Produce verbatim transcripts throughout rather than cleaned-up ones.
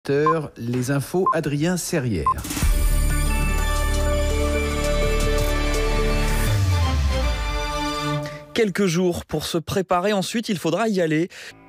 Les infos, Adrien Serrière. Quelques jours pour se préparer, ensuite il faudra y aller.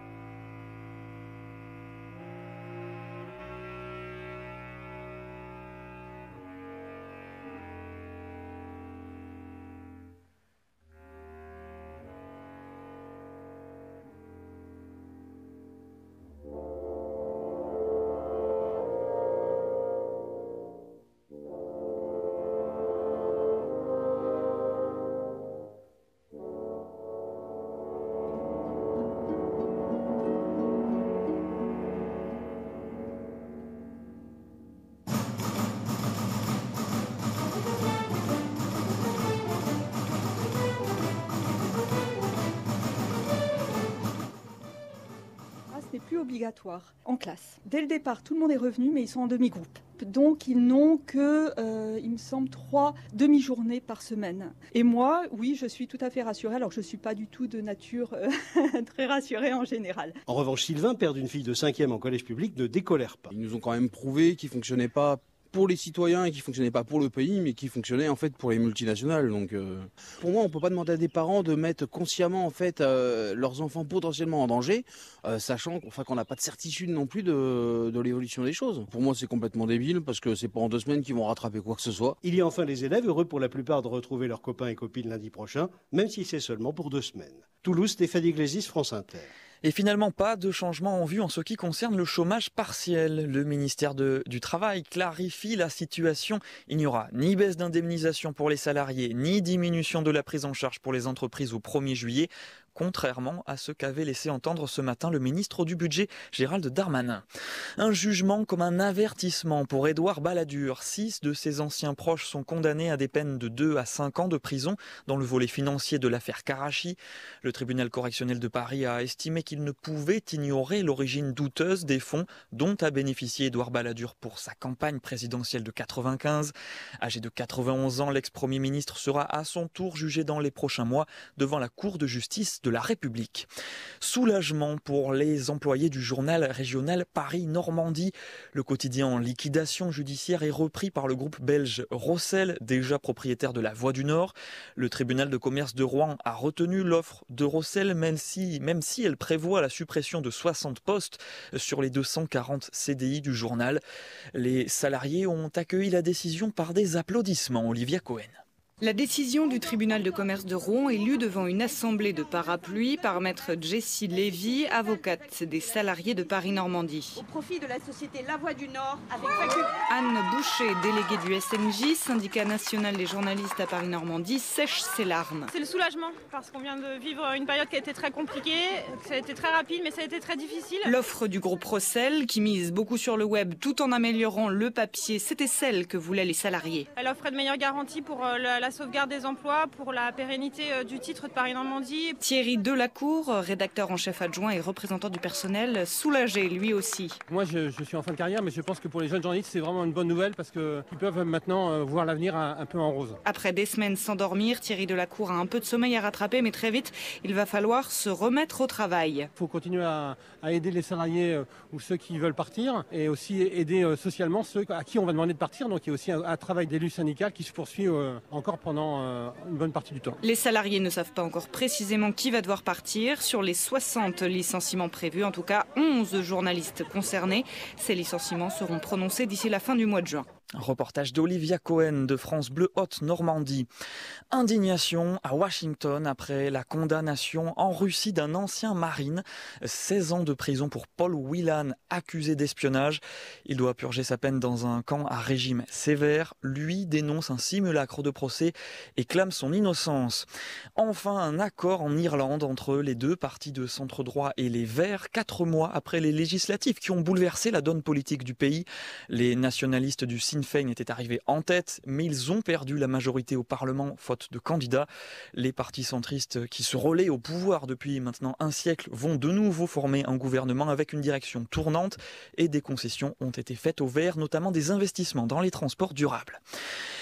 Ce n'est plus obligatoire en classe. Dès le départ, tout le monde est revenu, mais ils sont en demi-groupe. Donc, ils n'ont que, euh, il me semble, trois demi-journées par semaine. Et moi, oui, je suis tout à fait rassurée, alors que je ne suis pas du tout de nature euh, très rassurée en général. En revanche, Sylvain, père d'une fille de cinquième en collège public, ne décolère pas. Ils nous ont quand même prouvé qu'ils ne fonctionnaient pas pour les citoyens et qui fonctionnaient pas pour le pays, mais qui fonctionnaient en fait pour les multinationales. Donc, euh, pour moi, on peut pas demander à des parents de mettre consciemment en fait euh, leurs enfants potentiellement en danger, euh, sachant enfin, qu'on n'a pas de certitude non plus de, de l'évolution des choses. Pour moi, c'est complètement débile parce que c'est pas en deux semaines qu'ils vont rattraper quoi que ce soit. Il y a enfin les élèves, heureux pour la plupart de retrouver leurs copains et copines lundi prochain, même si c'est seulement pour deux semaines. Toulouse, Stéphanie Glésis, France Inter. Et finalement, pas de changement en vue en ce qui concerne le chômage partiel. Le ministère de, du Travail clarifie la situation. Il n'y aura ni baisse d'indemnisation pour les salariés, ni diminution de la prise en charge pour les entreprises au premier juillet, contrairement à ce qu'avait laissé entendre ce matin le ministre du Budget, Gérald Darmanin. Un jugement comme un avertissement pour Édouard Balladur. Six de ses anciens proches sont condamnés à des peines de deux à cinq ans de prison dans le volet financier de l'affaire Karachi. Le tribunal correctionnel de Paris a estimé qu'il ne pouvait ignorer l'origine douteuse des fonds dont a bénéficié Édouard Balladur pour sa campagne présidentielle de quatre-vingt-quinze. Âgé de quatre-vingt-onze ans, l'ex-premier ministre sera à son tour jugé dans les prochains mois devant la Cour de justice de la République. Soulagement pour les employés du journal régional Paris-Normandie. Le quotidien en liquidation judiciaire est repris par le groupe belge Rossel, déjà propriétaire de la Voix du Nord. Le tribunal de commerce de Rouen a retenu l'offre de Rossel, même si, même si elle prévoit la suppression de soixante postes sur les deux cent quarante C D I du journal. Les salariés ont accueilli la décision par des applaudissements. Olivia Cohen. La décision du tribunal de commerce de Rouen est lue devant une assemblée de parapluie par maître Jessie Lévy, avocate des salariés de Paris-Normandie. Au profit de la société La Voix du Nord, avec Anne Boucher, déléguée du S N J, syndicat national des journalistes à Paris-Normandie, sèche ses larmes. C'est le soulagement, parce qu'on vient de vivre une période qui a été très compliquée, ça a été très rapide, mais ça a été très difficile. L'offre du groupe Rossel, qui mise beaucoup sur le web tout en améliorant le papier, c'était celle que voulaient les salariés. Elle offrait de meilleures garanties pour la, la sauvegarde des emplois, pour la pérennité du titre de Paris-Normandie. Thierry Delacour, rédacteur en chef adjoint et représentant du personnel, soulagé lui aussi. Moi je, je suis en fin de carrière, mais je pense que pour les jeunes journalistes c'est vraiment une bonne nouvelle parce qu'ils peuvent maintenant voir l'avenir un, un peu en rose. Après des semaines sans dormir, Thierry Delacour a un peu de sommeil à rattraper, mais très vite il va falloir se remettre au travail. Il faut continuer à, à aider les salariés euh, ou ceux qui veulent partir et aussi aider euh, socialement ceux à qui on va demander de partir. Donc il y a aussi un, un travail d'élu syndical qui se poursuit euh, encore pendant euh, une bonne partie du temps. Les salariés ne savent pas encore précisément qui va devoir partir. Sur les soixante licenciements prévus, en tout cas onze journalistes concernés. Ces licenciements seront prononcés d'ici la fin du mois de juin. Un reportage d'Olivia Cohen de France Bleu Haute-Normandie. Indignation à Washington après la condamnation en Russie d'un ancien marine. seize ans de prison pour Paul Whelan, accusé d'espionnage. Il doit purger sa peine dans un camp à régime sévère. Lui dénonce un simulacre de procès et clame son innocence. Enfin, un accord en Irlande entre les deux partis de centre-droit et les Verts, quatre mois après les législatives qui ont bouleversé la donne politique du pays. Les nationalistes du Sinn Féin étaient arrivés en tête, mais ils ont perdu la majorité au Parlement faute de candidats. Les partis centristes qui se relaient au pouvoir depuis maintenant un siècle vont de nouveau former un gouvernement avec une direction tournante et des concessions ont été faites aux Verts, notamment des investissements dans les transports durables.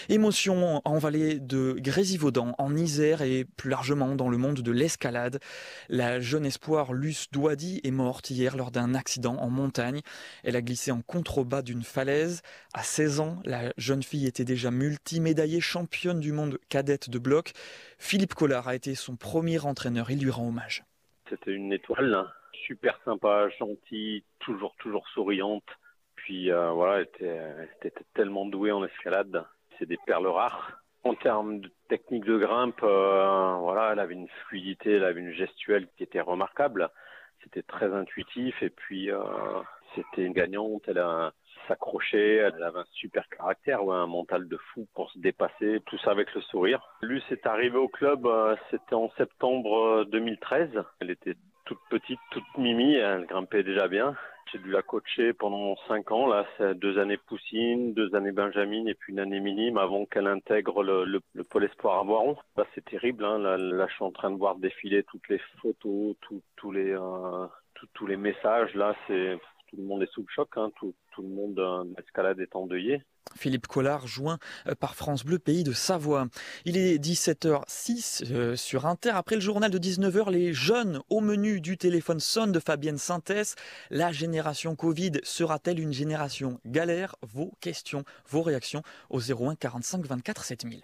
Émotion en vallée de Grésivaudan, en Isère et plus largement dans le monde de l'escalade. La jeune espoir Luce Douady est morte hier lors d'un accident en montagne. Elle a glissé en contrebas d'une falaise. À seize ans, la jeune fille était déjà multimédaillée championne du monde cadette de bloc. Philippe Collard a été son premier entraîneur. Il lui rend hommage. C'était une étoile, hein. Super sympa, gentille, toujours toujours souriante. Puis euh, voilà, elle était, elle était tellement douée en escalade. C'est des perles rares. En termes de technique de grimpe, euh, voilà, elle avait une fluidité, elle avait une gestuelle qui était remarquable. C'était très intuitif et puis euh, c'était une gagnante. Elle a s'accrochait, elle avait un super caractère, ouais, un mental de fou pour se dépasser, tout ça avec le sourire. Luce est arrivée au club, euh, c'était en septembre deux mille treize. Elle était toute petite, toute mimi, elle grimpait déjà bien. J'ai dû la coacher pendant cinq ans, là, c'est deux années poussine, deux années benjamin et puis une année minime avant qu'elle intègre le, le, le pôle espoir à Voiron. Là, c'est terrible, hein, là, là, je suis en train de voir défiler toutes les photos, tout, tous les, euh, tout, tous les messages, là, c'est, tout le monde est sous le choc, hein, tout, tout le monde euh, l'escalade est endeuillé. Philippe Collard, joint par France Bleu, Pays de Savoie. Il est dix-sept heures six euh, sur Inter. Après le journal de dix-neuf heures, les jeunes au menu du téléphone sonne de Fabienne Sintès. La génération Covid sera-t-elle une génération galère? Vos questions, vos réactions au zéro un quarante-cinq vingt-quatre sept mille.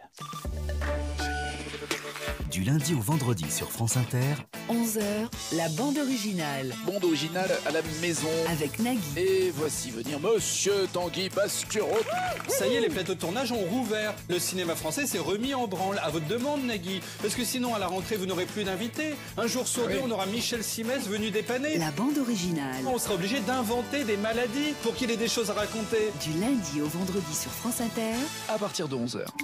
Du lundi au vendredi sur France Inter, onze heures, la bande originale. Bande originale à la maison. Avec Nagui. Et voici venir Monsieur Tanguy Pasquero. Ça y est, les plateaux de tournage ont rouvert. Le cinéma français s'est remis en branle. À votre demande, Nagui. Parce que sinon, à la rentrée, vous n'aurez plus d'invités. Un jour sur deux, oui. On aura Michel Simès venu dépanner. La bande originale. On sera obligé d'inventer des maladies pour qu'il ait des choses à raconter. Du lundi au vendredi sur France Inter. À partir de onze heures.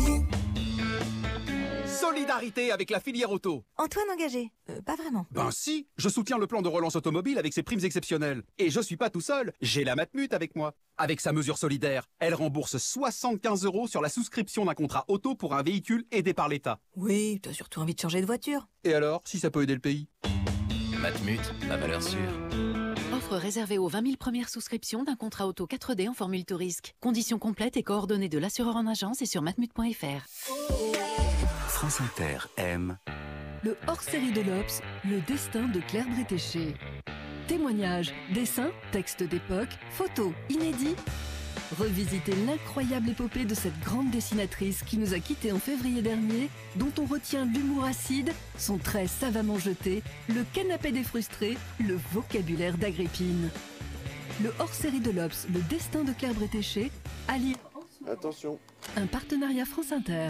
Solidarité avec la filière auto. Antoine engagé euh, Pas vraiment. Ben si, je soutiens le plan de relance automobile avec ses primes exceptionnelles. Et je suis pas tout seul, j'ai la Matmut avec moi. Avec sa mesure solidaire, elle rembourse soixante-quinze euros sur la souscription d'un contrat auto pour un véhicule aidé par l'État. Oui, t'as surtout envie de changer de voiture. Et alors, si ça peut aider le pays? Matmut, la valeur sûre. Offre réservée aux vingt mille premières souscriptions d'un contrat auto quatre D en formule tout risque. Conditions complètes et coordonnées de l'assureur en agence et sur matmut point f r. France Inter aime le hors-série de l'Obs, le destin de Claire Bretéché. Témoignages, dessins, textes d'époque, photos inédits. Revisitez l'incroyable épopée de cette grande dessinatrice qui nous a quittés en février dernier, dont on retient l'humour acide, son trait savamment jeté, le canapé des frustrés, le vocabulaire d'Agrippine. Le hors-série de l'Obs, le destin de Claire Bretéché, à lire. Attention. Un partenariat France Inter.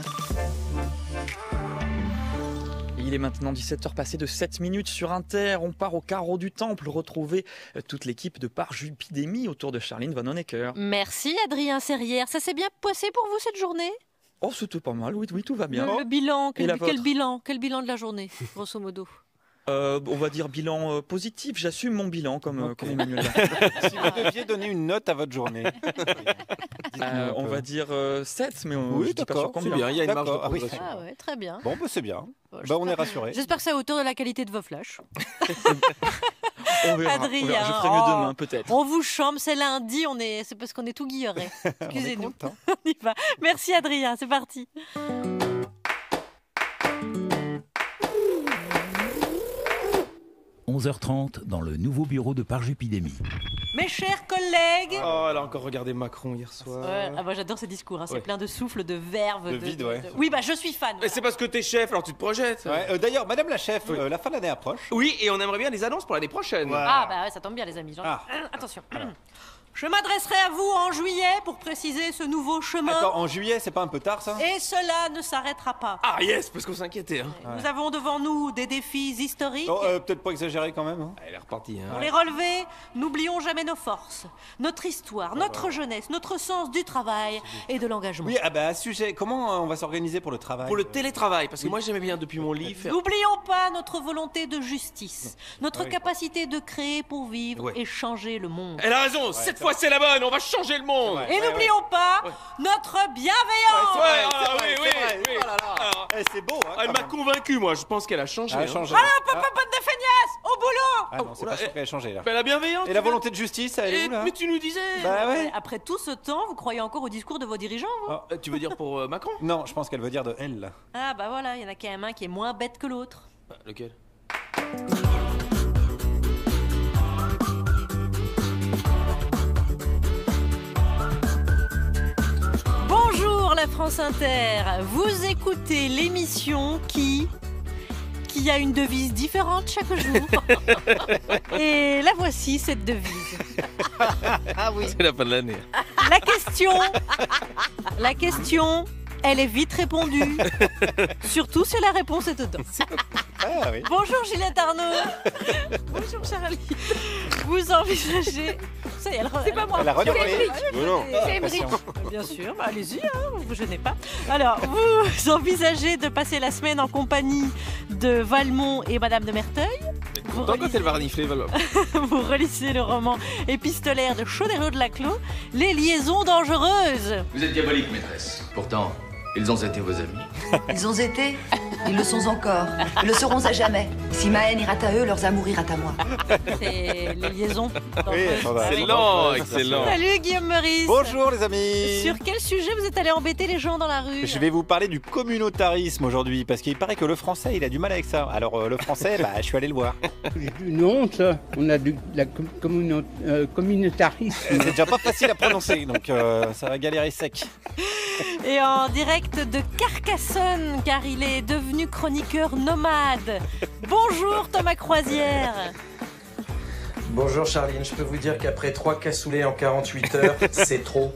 Il est maintenant dix-sept heures passées de sept minutes sur Inter. On part au carreau du Temple retrouver toute l'équipe de Parjupidémie autour de Charline Van Honecker. Merci Adrien Serrière. Ça s'est bien passé pour vous cette journée? Oh, c'était pas mal. Oui, oui, tout va bien. Le, le bilan, quel, quel vôtre bilan, quel bilan de la journée, grosso modo? Euh, on va dire bilan euh, positif, j'assume mon bilan comme, okay. euh, comme Emmanuel. Si vous deviez donner une note à votre journée. euh, on va dire euh, sept, mais on, oui, je dis pas sur combien. C'est bien, il y a une marge de progression. Ah ouais, très bien. Bon, bah, c'est bien. Bon, bah, on est rassurés. J'espère que c'est à hauteur de la qualité de vos flashs. On verra, Adrien, on verra. Je ferai mieux oh, demain, peut-être. On vous chambre, c'est lundi, on est, c'est parce qu'on est tout guilleré. Excusez-nous. on, on y va. Merci Adrien, c'est parti. onze heures trente dans le nouveau bureau de Parjupidémie. Mes chers collègues. Oh, elle a encore regardé Macron hier soir. Ouais, ah bah, j'adore ces discours, hein. C'est ouais. plein de souffle, de verve. De, de vide, ouais. De... Oui, bah je suis fan. Voilà. C'est parce que t'es chef, alors tu te projettes. Ouais. Euh, D'ailleurs, madame la chef, oui. euh, la fin de l'année approche. Oui, et on aimerait bien des annonces pour l'année prochaine. Ouais. Ah bah ouais, ça tombe bien les amis. Ah. Euh, attention. Alors. Je m'adresserai à vous en juillet pour préciser ce nouveau chemin. Attends, en juillet, c'est pas un peu tard ça? Et cela ne s'arrêtera pas. Ah yes, parce qu'on s'inquiétait. Hein. Ouais. Nous avons devant nous des défis historiques. Oh, euh, peut-être pas exagéré quand même. Hein. Elle est repartie. Hein. Pour les relever, n'oublions jamais nos forces, notre histoire, oh, notre bah. jeunesse, notre sens du travail et de l'engagement. Oui, ah bah à ce sujet, comment on va s'organiser pour le travail? Pour le télétravail, parce que oui. moi j'aimais bien depuis mon lit faire... N'oublions pas notre volonté de justice, notre ah, oui. capacité de créer pour vivre ouais. et changer le monde. Elle a raison, ouais, cette fois c'est la bonne, on va changer le monde. Et n'oublions pas notre bienveillance. Ouais, ah, oui, oui, oui. Oh là là. Alors, Eh, c'est beau, hein. elle quand m'a même. convaincu, moi. Je pense qu'elle a changé. Elle a hein. changé. Alors, papa, bonne de feignasse, au boulot. Ah non, c'est pas sûr qu'elle a changé là. Bah, la bienveillance. Et la volonté de justice, elle est où là? Mais tu nous disais. Bah ouais. Après tout ce temps, vous croyez encore au discours de vos dirigeants, vous? Euh, Tu veux dire pour euh, Macron? Non, je pense qu'elle veut dire de elle là. Ah bah voilà, il y en a quand même un qui est moins bête que l'autre. Bah, lequel? Bonjour la France Inter, vous écoutez l'émission qui... qui a une devise différente chaque jour. Et la voici, cette devise. Ah oui. C'est la fin de l'année. La question, la question, elle est vite répondue. Surtout si la réponse est dedans. Ah oui. Bonjour Gilette Arnaud. Bonjour Charlie. Vous envisagez... Ça y est, elle re- C'est pas moi. Elle a redoré. C'est Émeric. Oui, non. C'est Émeric. Bien sûr, bah allez-y, hein, vous vous gênez pas. Alors, vous envisagez de passer la semaine en compagnie de Valmont et Madame de Merteuil. Vous Tant quand elle va renifler, Val- Vous relisez le roman épistolaire de Chodero de Laclos, Les liaisons dangereuses. Vous êtes diabolique, maîtresse. Pourtant, ils ont été vos amis. Ils ont été, ils le sont encore, ils le seront à jamais. Si ma haine ira à eux, leurs amours ira à moi. C'est les liaisons dangereuses. Oui, ça va. Excellent, excellent. Salut Guillaume Meurice. Bonjour les amis. Sur quel sujet vous êtes allé embêter les gens dans la rue? Je vais vous parler du communautarisme aujourd'hui parce qu'il paraît que le français il a du mal avec ça. Alors euh, le français, bah, je suis allé le voir. Une honte, on a du, la com- communo- euh, communautarisme. C'est déjà pas facile à prononcer donc euh, ça va galérer sec. Et en direct de Carcassonne, car il est devenu chroniqueur nomade. Bonjour Thomas Croisière. Bonjour Charline, je peux vous dire qu'après trois cassoulets en quarante-huit heures, c'est trop.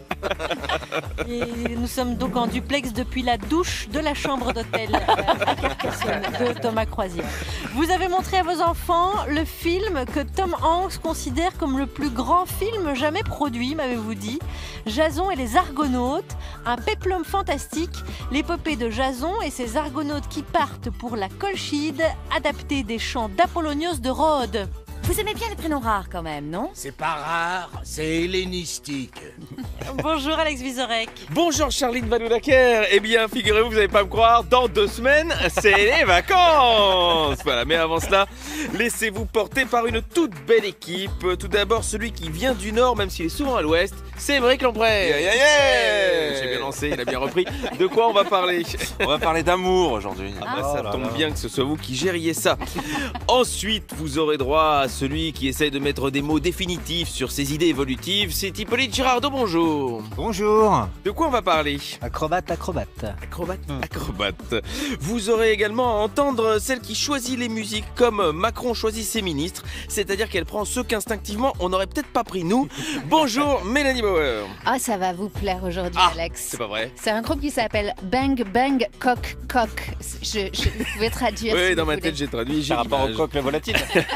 Et nous sommes donc en duplex depuis la douche de la chambre d'hôtel à Carcassonne de Thomas Croisière. Vous avez montré à vos enfants le film que Tom Hanks considère comme le plus grand film jamais produit, m'avez-vous dit. Jason et les Argonautes, un péplum fantastique, l'épopée de Jason et ses Argonautes qui partent pour la Colchide, adapté des chants d'Apollonios de Rhodes. Vous aimez bien les prénoms rares quand même, non? C'est pas rare, c'est hellénistique. Bonjour Alex Vizorek. Bonjour Charline Vanhoenacker. Eh bien, figurez-vous, vous n'allez pas me croire, dans deux semaines, c'est les vacances. Voilà, mais avant cela, laissez-vous porter par une toute belle équipe. Tout d'abord, celui qui vient du Nord, même s'il est souvent à l'Ouest, c'est Émeric Lomprey. Yeah, yeah, yeah. J'ai bien lancé, il a bien repris. De quoi on va parler? On va parler d'amour aujourd'hui. Ah bah, Oh ça là tombe là. bien que ce soit vous qui gériez ça. Ensuite, vous aurez droit à celui qui essaye de mettre des mots définitifs sur ses idées évolutives. C'est Hippolyte Girardot, bonjour. Bonjour. De quoi on va parler? Acrobate, acrobate. Acrobate, acrobate. Vous aurez également à entendre celle qui choisit les musiques comme Macron choisit ses ministres, c'est-à-dire qu'elle prend ceux qu'instinctivement on n'aurait peut-être pas pris nous. Bonjour Mélanie Bauer. Ah, ça va vous plaire aujourd'hui, Ah, Alex. c'est pas vrai. C'est un groupe qui s'appelle Bang Bang Cock Cock. Je, je, vous pouvez traduire. Oui, si dans vous ma voulez. tête j'ai traduit. j'ai Par rapport au l'image. coq le volatile.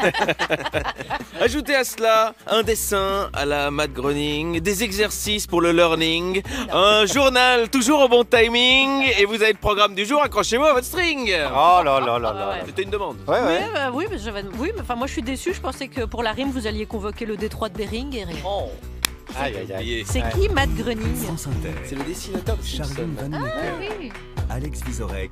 Ajoutez à cela un dessin à la Matt Groening, des exercices pour le learning, un journal toujours au bon timing, et vous avez le programme du jour, accrochez-vous à votre string. Oh là là là Ah là. ouais. C'était une demande. Ouais Oui, ouais. bah, oui, mais j'avais- oui, mais enfin moi je suis déçue, je pensais que pour la rime vous alliez convoquer le détroit de Bering et rien. Oh. Aïe aïe aïe. C'est Ouais. qui Matt Groening? France Inter. C'est le dessinateur de Charline Simpson. Vanhoenacker. Ah oui. Alex Vizorek.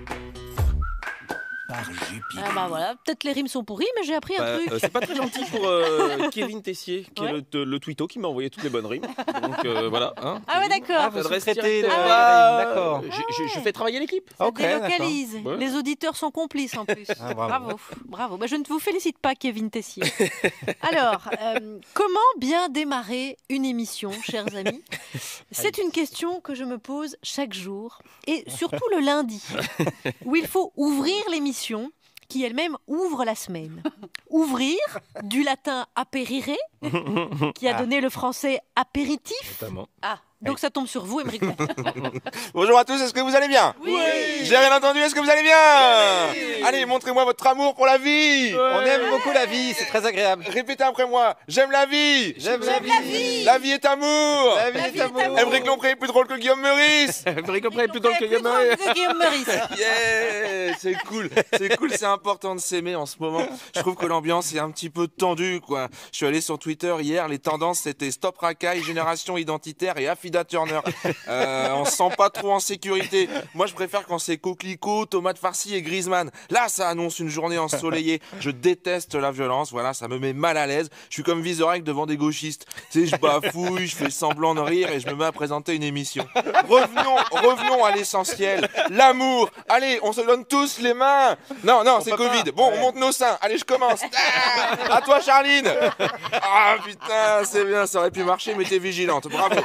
Par Jupiter. Ah bah voilà, peut-être les rimes sont pourries, mais j'ai appris un Bah, truc. euh, c'est pas très gentil pour euh, Kevin Tessier, qui Ouais. est le, le twitto qui m'a envoyé toutes les bonnes rimes. Donc euh, voilà. Hein. Ah ouais, d'accord. Ah, vous Adresse sous-traitez directe. les- Ah, les rimes, d'accord. je, je- je fais travailler l'équipe. Ça Ok, délocalise. d'accord. Ouais. Les auditeurs sont complices en plus. Ah, bravo. bravo, bravo. Bah, je ne vous félicite pas, Kevin Tessier. Alors, euh, comment bien démarrer une émission, chers amis? C'est une question que je me pose chaque jour, et surtout le lundi, où il faut ouvrir l'émission, qui elle-même ouvre la semaine. Ouvrir, du latin aperire, qui a Ah. donné le français apéritif. Notamment. Ah, Donc ça tombe sur vous, Émeric Lompré. Bonjour à tous, est-ce que vous allez bien? Oui. J'ai rien entendu, est-ce que vous allez bien? Oui. Allez, montrez-moi votre amour pour la vie. Ouais. On aime beaucoup la vie, c'est très agréable. Répétez après moi, j'aime la vie. J'aime la vie. La vie est amour. La vie est amour. Émeric Lompré est plus drôle que Guillaume Meurice. Émeric Lompré est plus drôle que Guillaume Meurice. Guillaume Meurice. Yeah, c'est cool, c'est cool, c'est important de s'aimer en ce moment. Je trouve que l'ambiance est un petit peu tendue, quoi. Je suis allé sur Twitter hier, les tendances c'était Stop Racaille, Génération Identitaire et Affida Turner. Euh, on se sent pas trop en sécurité. Moi je préfère quand c'est coquelicot, tomate farcie et Griezmann. Là ça annonce une journée ensoleillée. Je déteste la violence, voilà, ça me met mal à l'aise. Je suis comme Vizorek devant des gauchistes. Tu sais, je bafouille, je fais semblant de rire et je me mets à présenter une émission. Revenons, revenons à l'essentiel, l'amour. Allez, on se donne tous les mains. Non, non, c'est Covid. Bon, on monte nos seins. Allez, je commence. Ah, à toi, Charline. Ah, putain, c'est bien, ça aurait pu marcher, mais t'es vigilante. Bravo.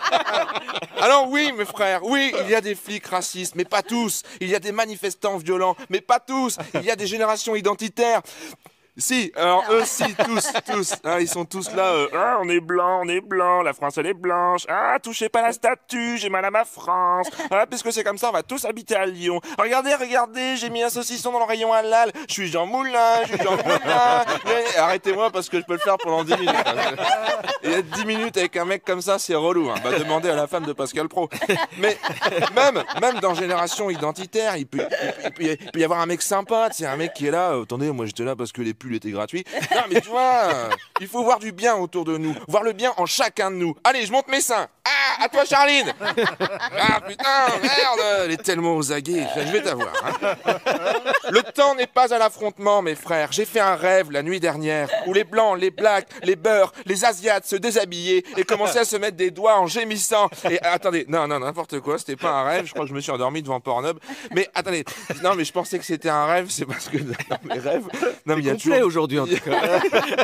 Alors oui, mes frères, oui, il y a des flics racistes, mais pas tous. Il y a des manifestants violents, mais pas tous. Il y a des générations identitaires. Si, alors eux, si, tous, tous, hein, ils sont tous là, euh, ah, on est blanc, on est blanc, la France elle est blanche, ah, touchez pas la statue, j'ai mal à ma France, ah, puisque c'est comme ça, on va tous habiter à Lyon. Regardez, regardez, j'ai mis un saucisson dans le rayon halal, je suis Jean Moulin, je suis Jean Moulin, mais arrêtez-moi parce que je peux le faire pendant dix minutes. Il y a dix minutes avec un mec comme ça, c'est relou, hein. Bah, demandez à la femme de Pascal Pro. Mais même, même dans Génération Identitaire, il peut, il peut, il peut y avoir un mec sympa, c'est un mec qui est là, euh, attendez, moi j'étais là parce que les pulls étaient gratuits. Non mais tu vois, euh, il faut voir du bien autour de nous, voir le bien en chacun de nous. Allez, je monte mes seins. Ah, à toi Charline. Ah putain, merde, elle est tellement aux aguets, je vais t'avoir. Hein. Le temps n'est pas à l'affrontement, mes frères. J'ai fait un rêve la nuit dernière où les blancs, les blacks, les beurs, les asiates se déshabillaient et commençaient à se mettre des doigts en gémissant. Et attendez, non, non, n'importe quoi, c'était pas un rêve, je crois que je me suis endormi devant Pornhub. Mais attendez, non mais je pensais que c'était un rêve, c'est parce que dans mes rêves... Non, mais il y a complet toujours... aujourd'hui en tout cas.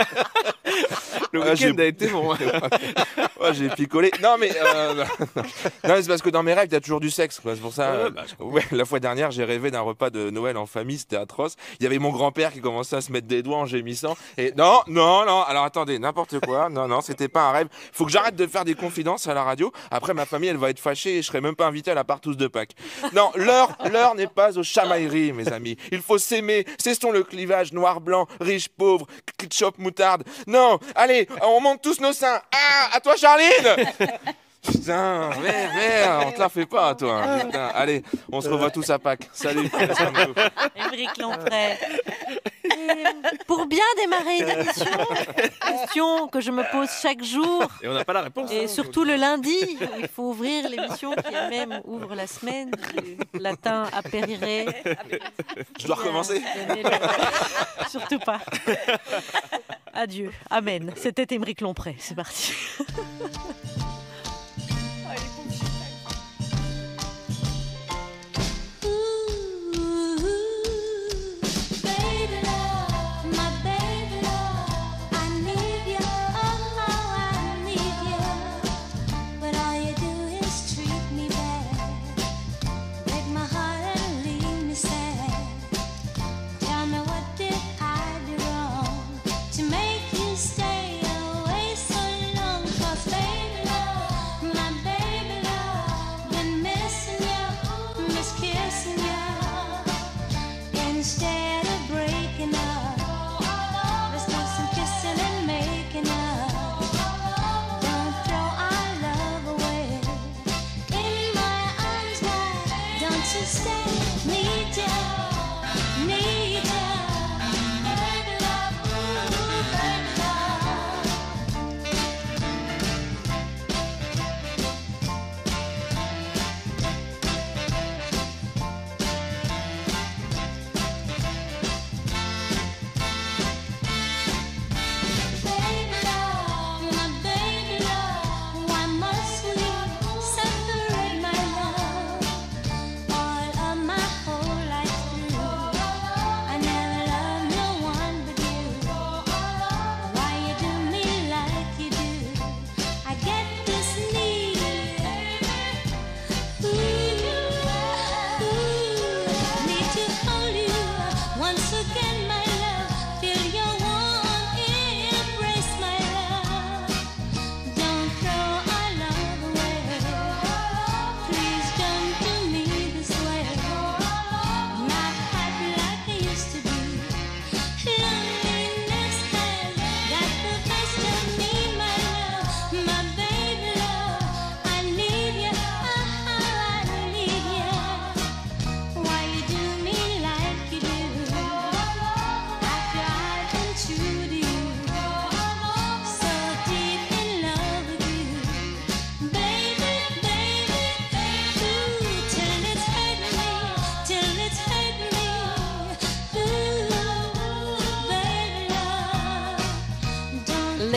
Le week-end ah, a été bon. Ouais, j'ai picolé. Non mais, euh, non, non, mais c'est parce que dans mes rêves il y a toujours du sexe, quoi. C'est pour ça. Ouais, euh, bah, ouais, la fois dernière j'ai rêvé d'un repas de Noël en famille, c'était atroce. Il y avait mon grand-père qui commençait à se mettre des doigts en gémissant. Et non, non, non. Alors attendez, n'importe quoi. Non, non, c'était pas un rêve. Faut que j'arrête de faire des confidences à la radio. Après ma famille elle va être fâchée et je serai même pas invité à la partouze de Pâques. Non, l'heure, l'heure n'est pas aux chamailleries, mes amis. Il faut s'aimer. Cessons le clivage noir-blanc, riche-pauvre, ketchup, moutarde. Non, allez, on monte tous nos seins. Ah, à toi Charline. Putain, merde, merde, on te la fait pas, toi. Putain, allez, on se revoit tous à Pâques. Salut. Émeric Lompré. Pour bien démarrer une émission, question que je me pose chaque jour. Et on n'a pas la réponse. Et hein, surtout le lundi, où il faut ouvrir l'émission qui elle-même ouvre la semaine. Du latin apérire. Je dois recommencer. Le... Surtout pas. Adieu. Amen. C'était Émeric Lompré. C'est parti. To make you stay away so long, 'cause baby love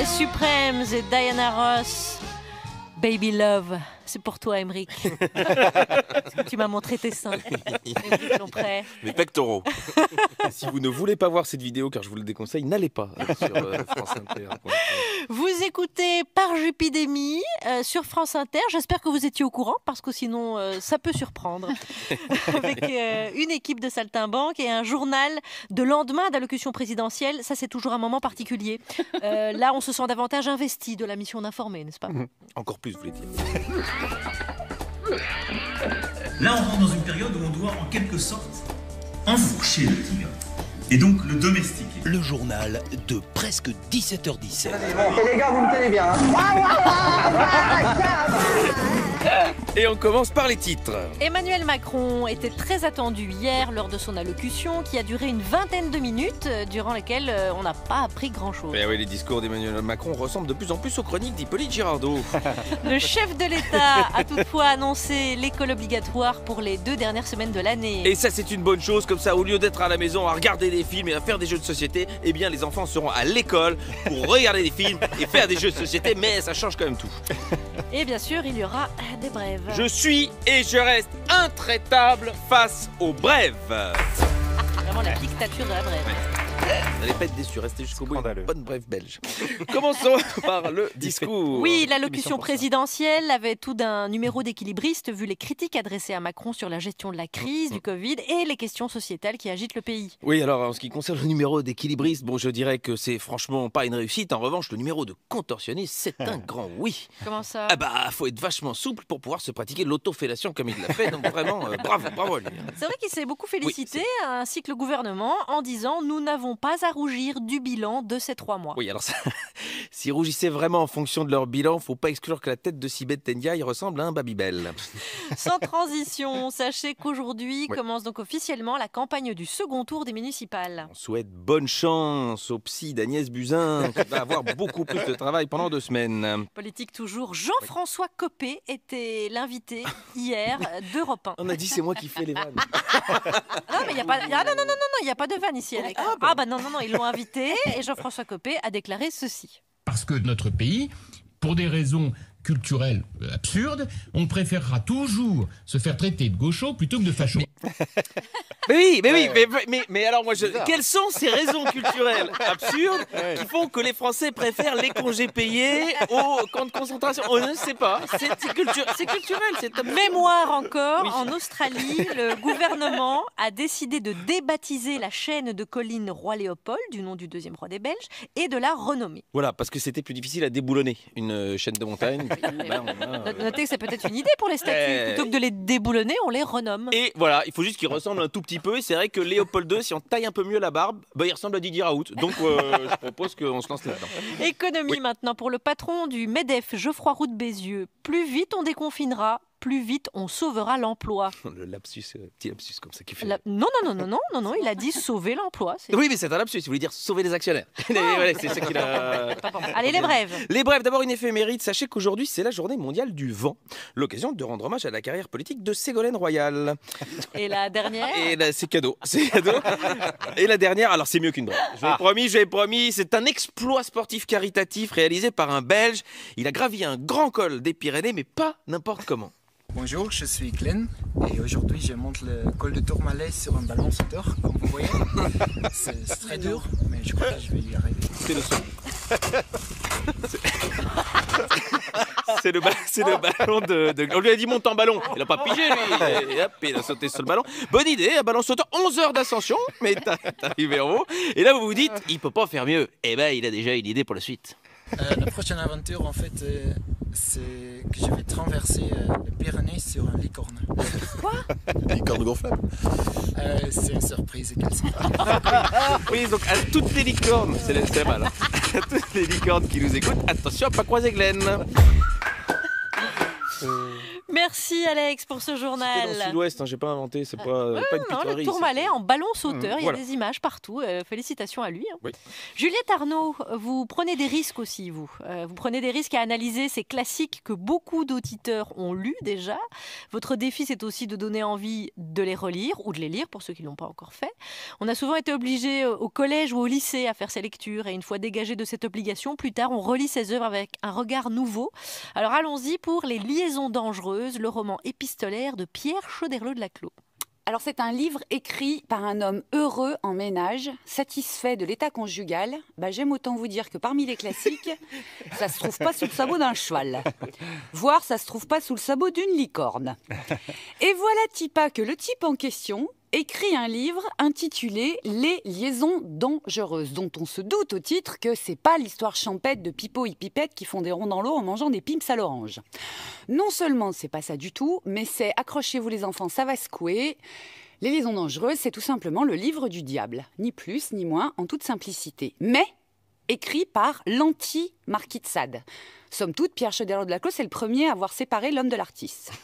Les Supremes et Diana Ross. Baby Love, c'est pour toi, Aymeric. Tu m'as montré tes seins. Aymeric Lompré. Mes pectoraux. Si vous ne voulez pas voir cette vidéo, car je vous le déconseille, n'allez pas sur euh, France Inter. Vous écoutez Par Jupidémie euh, sur France Inter. J'espère que vous étiez au courant, parce que sinon, euh, ça peut surprendre. Avec euh, une équipe de saltimbanques et un journal de lendemain d'allocution présidentielle. Ça, c'est toujours un moment particulier. Euh, là, on se sent davantage investi de la mission d'informer, n'est-ce pas ? Mmh. Encore plus, vous voulez dire. Là, on rentre dans une période où on doit, en quelque sorte, enfourcher le tigre. Et donc le domestiquer. Le journal de presque dix-sept heures dix-sept. Et les gars, vous me tenez bien. Et on commence par les titres. Emmanuel Macron était très attendu hier lors de son allocution qui a duré une vingtaine de minutes, durant lesquelles on n'a pas appris grand-chose. Et oui, les discours d'Emmanuel Macron ressemblent de plus en plus aux chroniques d'Hippolyte Girardot. Le chef de l'État a toutefois annoncé l'école obligatoire pour les deux dernières semaines de l'année. Et ça, c'est une bonne chose. Comme ça, au lieu d'être à la maison à regarder des films et à faire des jeux de société, eh bien, les enfants seront à l'école pour regarder des films et faire des jeux de société. Mais ça change quand même tout. Et bien sûr, il y aura des brèves. Je suis et je reste intraitable face aux brèves. Vraiment la dictature de la brève. Vous n'allez pas être déçus, restez jusqu'au bout. Une bonne brève belge. Commençons par le discours. Oui, l'allocution présidentielle avait tout d'un numéro d'équilibriste vu les critiques adressées à Macron sur la gestion de la crise, du Covid et les questions sociétales qui agitent le pays. Oui, alors en ce qui concerne le numéro d'équilibriste, bon, je dirais que c'est franchement pas une réussite. En revanche, le numéro de contorsionniste, c'est un grand oui. Comment ça ? Ah bah, faut être vachement souple pour pouvoir se pratiquer l'autofellation comme il l'a fait. Donc vraiment, euh, bravo, bravo. Lui. C'est vrai qu'il s'est beaucoup félicité, oui, ainsi que le gouvernement, en disant « Nous n'avons pas à rougir du bilan de ces trois mois ». Oui, alors ça, s'ils rougissaient vraiment en fonction de leur bilan, faut pas exclure que la tête de Sibeth Ndiaye ressemble à un Babybel. Sans transition, sachez qu'aujourd'hui ouais. commence donc officiellement la campagne du second tour des municipales. On souhaite bonne chance au psy d'Agnès Buzyn, qui va avoir beaucoup plus de travail pendant deux semaines. Politique toujours, Jean-François Copé était l'invité hier d'Europe un. On a dit c'est moi qui fais les vannes. Non, mais il n'y a pas... Ah, non, non, non, non, il n'y a pas de vanne ici, Alex. Ah, bah, ah, bah non, non, non, ils l'ont invité et Jean-François Copé a déclaré ceci. Parce que notre pays, pour des raisons culturelles absurdes, on préférera toujours se faire traiter de gaucho plutôt que de facho. Mais oui, mais oui, mais, mais, mais alors moi, je... quelles sont ces raisons culturelles absurdes qui font que les Français préfèrent les congés payés aux camps de concentration? On ne sait pas, c'est culture... culturel. C'est mémoire encore, oui. En Australie, le gouvernement a décidé de débaptiser la chaîne de collines Roi-Léopold, du nom du deuxième roi des Belges, et de la renommer. Voilà, parce que c'était plus difficile à déboulonner, une chaîne de montagne. Ben, a... Notez que c'est peut-être une idée pour les statues. Eh... Plutôt que de les déboulonner, on les renomme. Et voilà, il faut juste qu'ils ressemblent un tout petit peu. Et c'est vrai que Léopold deux, si on taille un peu mieux la barbe, bah, il ressemble à Didier Raoult. Donc euh, je propose qu'on se lance là-dedans. Économie oui. Maintenant pour le patron du MEDEF, Geoffroy Roux de Bézieux. Plus vite on déconfinera, plus vite on sauvera l'emploi. Le lapsus, euh, petit lapsus comme ça qui fait. La... Non, non, non, non, non, non, non, il a dit sauver l'emploi. C'est... Oui, mais c'est un lapsus, il voulait dire sauver les actionnaires. Oh. Ouais, c'est ça qu'il a... Allez, les brèves. Les brèves, d'abord une éphéméride. Sachez qu'aujourd'hui, c'est la journée mondiale du vent. L'occasion de rendre hommage à la carrière politique de Ségolène Royal. Et la dernière Et là, c'est cadeau. C'est cadeau. Et la dernière, alors c'est mieux qu'une brève. Je l'ai ah. promis, je l'ai promis, c'est un exploit sportif caritatif réalisé par un Belge. Il a gravi un grand col des Pyrénées, mais pas n'importe comment. Bonjour, je suis Glenn et aujourd'hui je monte le col de Tourmalet sur un ballon sauteur, comme vous voyez. C'est très dur, mais je crois que je vais y arriver. C'est le son. C'est le, ba... c'est le ballon de, de... On lui a dit monte en ballon. Il n'a pas pigé lui. Et hop, il a sauté sur le ballon. Bonne idée, un ballon sauteur, onze heures d'ascension, mais t'es arrivé en haut. Et là vous vous dites, il peut pas faire mieux. Eh ben il a déjà une idée pour la suite. Euh, la prochaine aventure, en fait, euh, c'est que je vais traverser euh, les Pyrénées sur un licorne. Quoi? Licorne gonflable euh, C'est une surprise, qu'elle sait pas. Oui, donc à toutes les licornes, c'est, c'est mal. Hein. À toutes les licornes qui nous écoutent, attention à pas croiser Glenn. Mais Merci Alex pour ce journal. C'était dans Sud-Ouest, hein, j'ai pas inventé, c'est pas, euh, ouais, pas une non, pitrerie. le Tourmalet en ballon sauteur, Mmh, il y a voilà. des images partout. Euh, félicitations à lui. Hein. Oui. Juliette Arnaud, vous prenez des risques aussi, vous. Euh, vous prenez des risques à analyser ces classiques que beaucoup d'auditeurs ont lus déjà. Votre défi, c'est aussi de donner envie de les relire ou de les lire pour ceux qui ne l'ont pas encore fait. On a souvent été obligés au collège ou au lycée à faire ces lectures et une fois dégagé de cette obligation, plus tard, on relit ces œuvres avec un regard nouveau. Alors allons-y pour Les Liaisons dangereuses, le roman épistolaire de Pierre Choderlos de Laclos. Alors c'est un livre écrit par un homme heureux en ménage, satisfait de l'état conjugal. Bah, j'aime autant vous dire que parmi les classiques, ça se trouve pas sous le sabot d'un cheval. Voire ça se trouve pas sous le sabot d'une licorne. Et voilà Tipa que le type en question écrit un livre intitulé « Les liaisons dangereuses », dont on se doute au titre que c'est pas l'histoire champêtre de Pipo et Pipette qui font des ronds dans l'eau en mangeant des pimps à l'orange. Non seulement c'est pas ça du tout, mais c'est, accrochez-vous les enfants, ça va secouer. Les liaisons dangereuses, c'est tout simplement le livre du diable, ni plus ni moins, en toute simplicité. Mais écrit par l'anti-Marquis de Sade. Somme toute, Pierre Choderlos de Laclos est le premier à avoir séparé l'homme de l'artiste.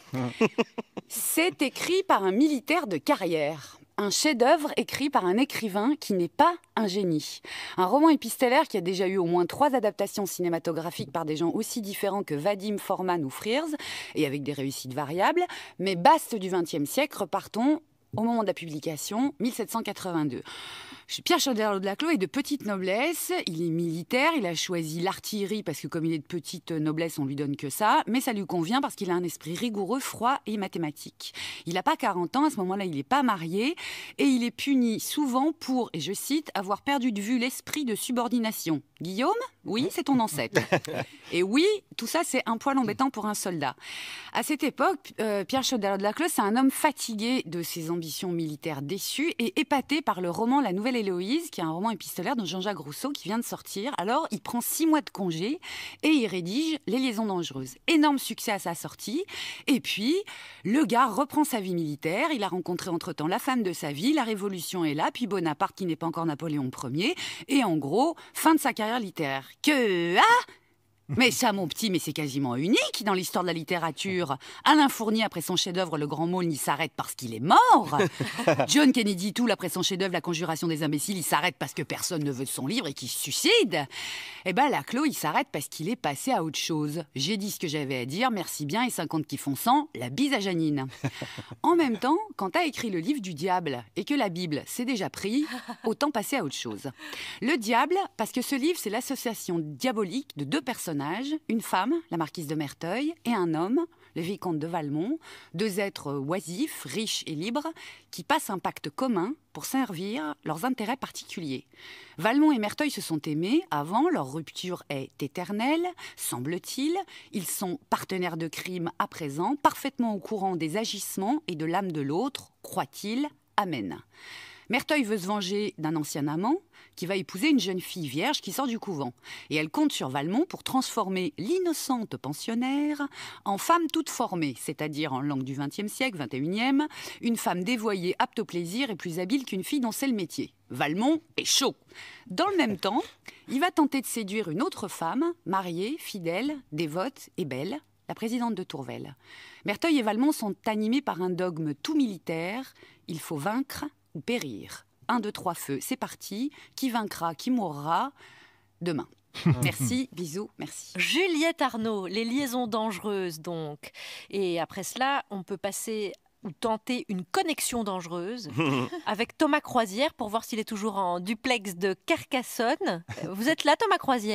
C'est écrit par un militaire de carrière. Un chef-d'œuvre écrit par un écrivain qui n'est pas un génie. Un roman épistolaire qui a déjà eu au moins trois adaptations cinématographiques par des gens aussi différents que Vadim, Forman ou Frears, et avec des réussites variables. Mais baste du vingtième siècle, repartons au moment de la publication, mille sept cent quatre-vingt-deux. Pierre Choderlos de Laclos est de petite noblesse, il est militaire, il a choisi l'artillerie parce que comme il est de petite noblesse, on lui donne que ça, mais ça lui convient parce qu'il a un esprit rigoureux, froid et mathématique. Il n'a pas quarante ans, à ce moment-là il n'est pas marié et il est puni souvent pour, et je cite, avoir perdu de vue l'esprit de subordination. Guillaume, oui, c'est ton ancêtre. Et oui, tout ça c'est un poil embêtant pour un soldat. À cette époque, euh, Pierre Choderlos de Laclos c'est un homme fatigué de ses ambitions militaires déçues et épaté par le roman La Nouvelle Héloïse, qui est un roman épistolaire de Jean-Jacques Rousseau qui vient de sortir. Alors, il prend six mois de congé et il rédige Les Liaisons dangereuses. Énorme succès à sa sortie. Et puis, le gars reprend sa vie militaire. Il a rencontré entre-temps la femme de sa vie. La Révolution est là. Puis Bonaparte, qui n'est pas encore Napoléon Ier. Et en gros, fin de sa carrière littéraire. Que... Ah mais ça, mon petit, mais c'est quasiment unique dans l'histoire de la littérature. Alain Fournier, après son chef-d'œuvre Le Grand Maulne, il s'arrête parce qu'il est mort. John Kennedy Toole, après son chef-d'œuvre La Conjuration des imbéciles, il s'arrête parce que personne ne veut de son livre et qu'il se suicide. Eh ben, Laclos, il s'arrête parce qu'il est passé à autre chose. J'ai dit ce que j'avais à dire, merci bien, et cinquante qui font cent, la bise à Janine. En même temps, quand t'as écrit le livre du diable et que la Bible s'est déjà pris, autant passer à autre chose. Le diable, parce que ce livre, c'est l'association diabolique de deux personnages, une femme, la marquise de Merteuil, et un homme, le vicomte de Valmont, deux êtres oisifs, riches et libres, qui passent un pacte commun pour servir leurs intérêts particuliers. Valmont et Merteuil se sont aimés avant, leur rupture est éternelle, semble-t-il. Ils sont partenaires de crime à présent, parfaitement au courant des agissements et de l'âme de l'autre, croit-il, amen. Merteuil veut se venger d'un ancien amant qui va épouser une jeune fille vierge qui sort du couvent. Et elle compte sur Valmont pour transformer l'innocente pensionnaire en femme toute formée, c'est-à-dire en langue du vingtième siècle, vingt et unième, une femme dévoyée, apte au plaisir et plus habile qu'une fille dont c'est le métier. Valmont est chaud. Dans le même temps, il va tenter de séduire une autre femme, mariée, fidèle, dévote et belle, la présidente de Tourvel. Merteuil et Valmont sont animés par un dogme tout militaire, il faut vaincre ou périr. Un, deux, trois feux, c'est parti. Qui vaincra, qui mourra demain. Merci, bisous, merci. Juliette Arnaud, Les Liaisons dangereuses donc. Et après cela, on peut passer ou tenter une connexion dangereuse avec Thomas Croisière pour voir s'il est toujours en duplex de Carcassonne. Vous êtes là, Thomas Croisière ?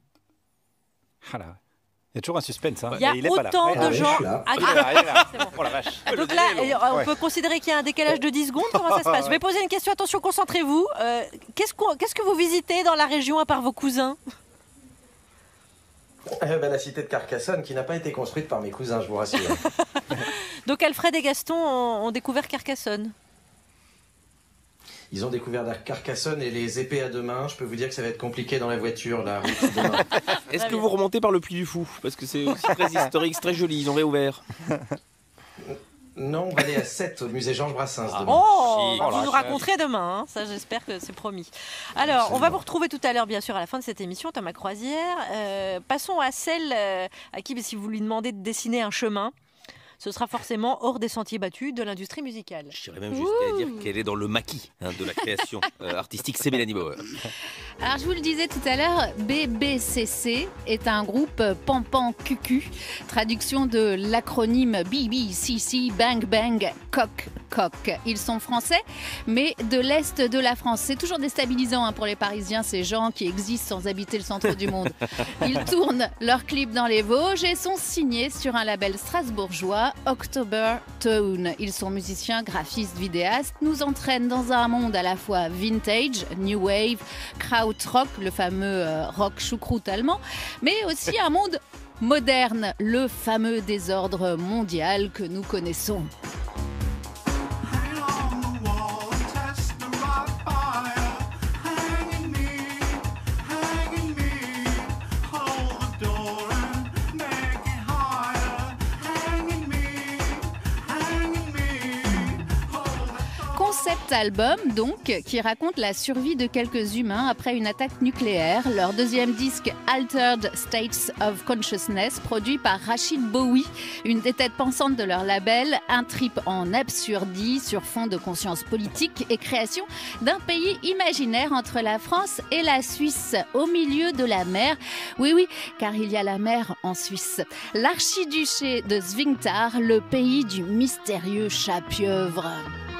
Voilà. Il y a toujours un suspense. Hein. Il y a il est autant pas là. de gens. Ah, Ah, il est là, il est là. c'est bon. Oh la vache. Donc là, on Ouais. peut considérer qu'il y a un décalage de dix secondes. Comment ça se passe ? Je vais poser une question. Attention, concentrez-vous. Euh, qu'est-ce, qu'on- qu'est-ce que vous visitez dans la région à part vos cousins ? Euh, bah, la cité de Carcassonne qui n'a pas été construite par mes cousins, je vous rassure. Donc Alfred et Gaston ont, ont découvert Carcassonne. Ils ont découvert Carcassonne et les épées à deux mains. Je peux vous dire que ça va être compliqué dans la voiture, la route demain. Est-ce que vous remontez par le Puy du Fou? Parce que c'est aussi très historique, c'est très joli, ils ont réouvert. Non, on va aller à sept au musée Georges Brassens demain. Oh, Chier. vous nous raconterez demain, hein. Ça j'espère que c'est promis. Alors, on va vous retrouver tout à l'heure, bien sûr, à la fin de cette émission, Thomas Croisière. Euh, passons à celle euh, à qui, si vous lui demandez de dessiner un chemin, ce sera forcément hors des sentiers battus de l'industrie musicale. J'irais même jusqu'à dire qu'elle est dans le maquis hein, de la création euh, artistique. C'est Mélanie Bauer. Alors je vous le disais tout à l'heure, B B C C est un groupe Pampan Cucu, traduction de l'acronyme B B C C, Bang Bang Cock Cock. Ils sont français, mais de l'Est de la France. C'est toujours déstabilisant hein, pour les Parisiens, ces gens qui existent sans habiter le centre du monde. Ils tournent leurs clips dans les Vosges et sont signés sur un label strasbourgeois, October Tone. Ils sont musiciens, graphistes, vidéastes, nous entraînent dans un monde à la fois vintage, new wave, krautrock, le fameux euh, rock choucroute allemand, mais aussi un monde moderne, le fameux désordre mondial que nous connaissons. Concept album donc qui raconte la survie de quelques humains après une attaque nucléaire. Leur deuxième disque Altered States of Consciousness, produit par Rachid Bowie, une des têtes pensantes de leur label, un trip en absurdie sur fond de conscience politique et création d'un pays imaginaire entre la France et la Suisse, au milieu de la mer. Oui oui, car il y a la mer en Suisse. L'archiduché de Svingtar, le pays du mystérieux chat pieuvre.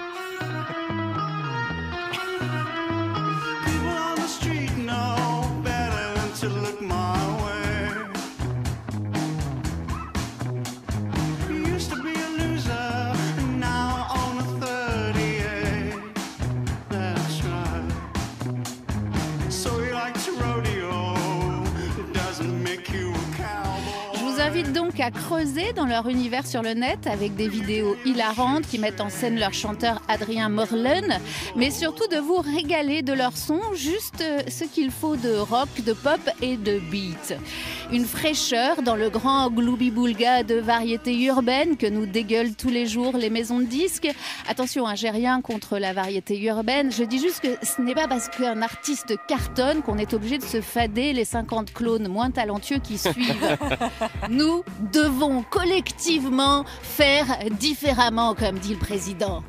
Donc à creuser dans leur univers sur le net avec des vidéos hilarantes qui mettent en scène leur chanteur Adrien Morlen, mais surtout de vous régaler de leur son, juste ce qu'il faut de rock, de pop et de beat. Une fraîcheur dans le grand gloubi-boulga de variété urbaine que nous dégueulent tous les jours les maisons de disques. Attention, hein, j'ai rien contre la variété urbaine, je dis juste que ce n'est pas parce qu'un artiste cartonne qu'on est obligé de se fader les cinquante clones moins talentueux qui suivent. Nous devons collectivement faire différemment, comme dit le président.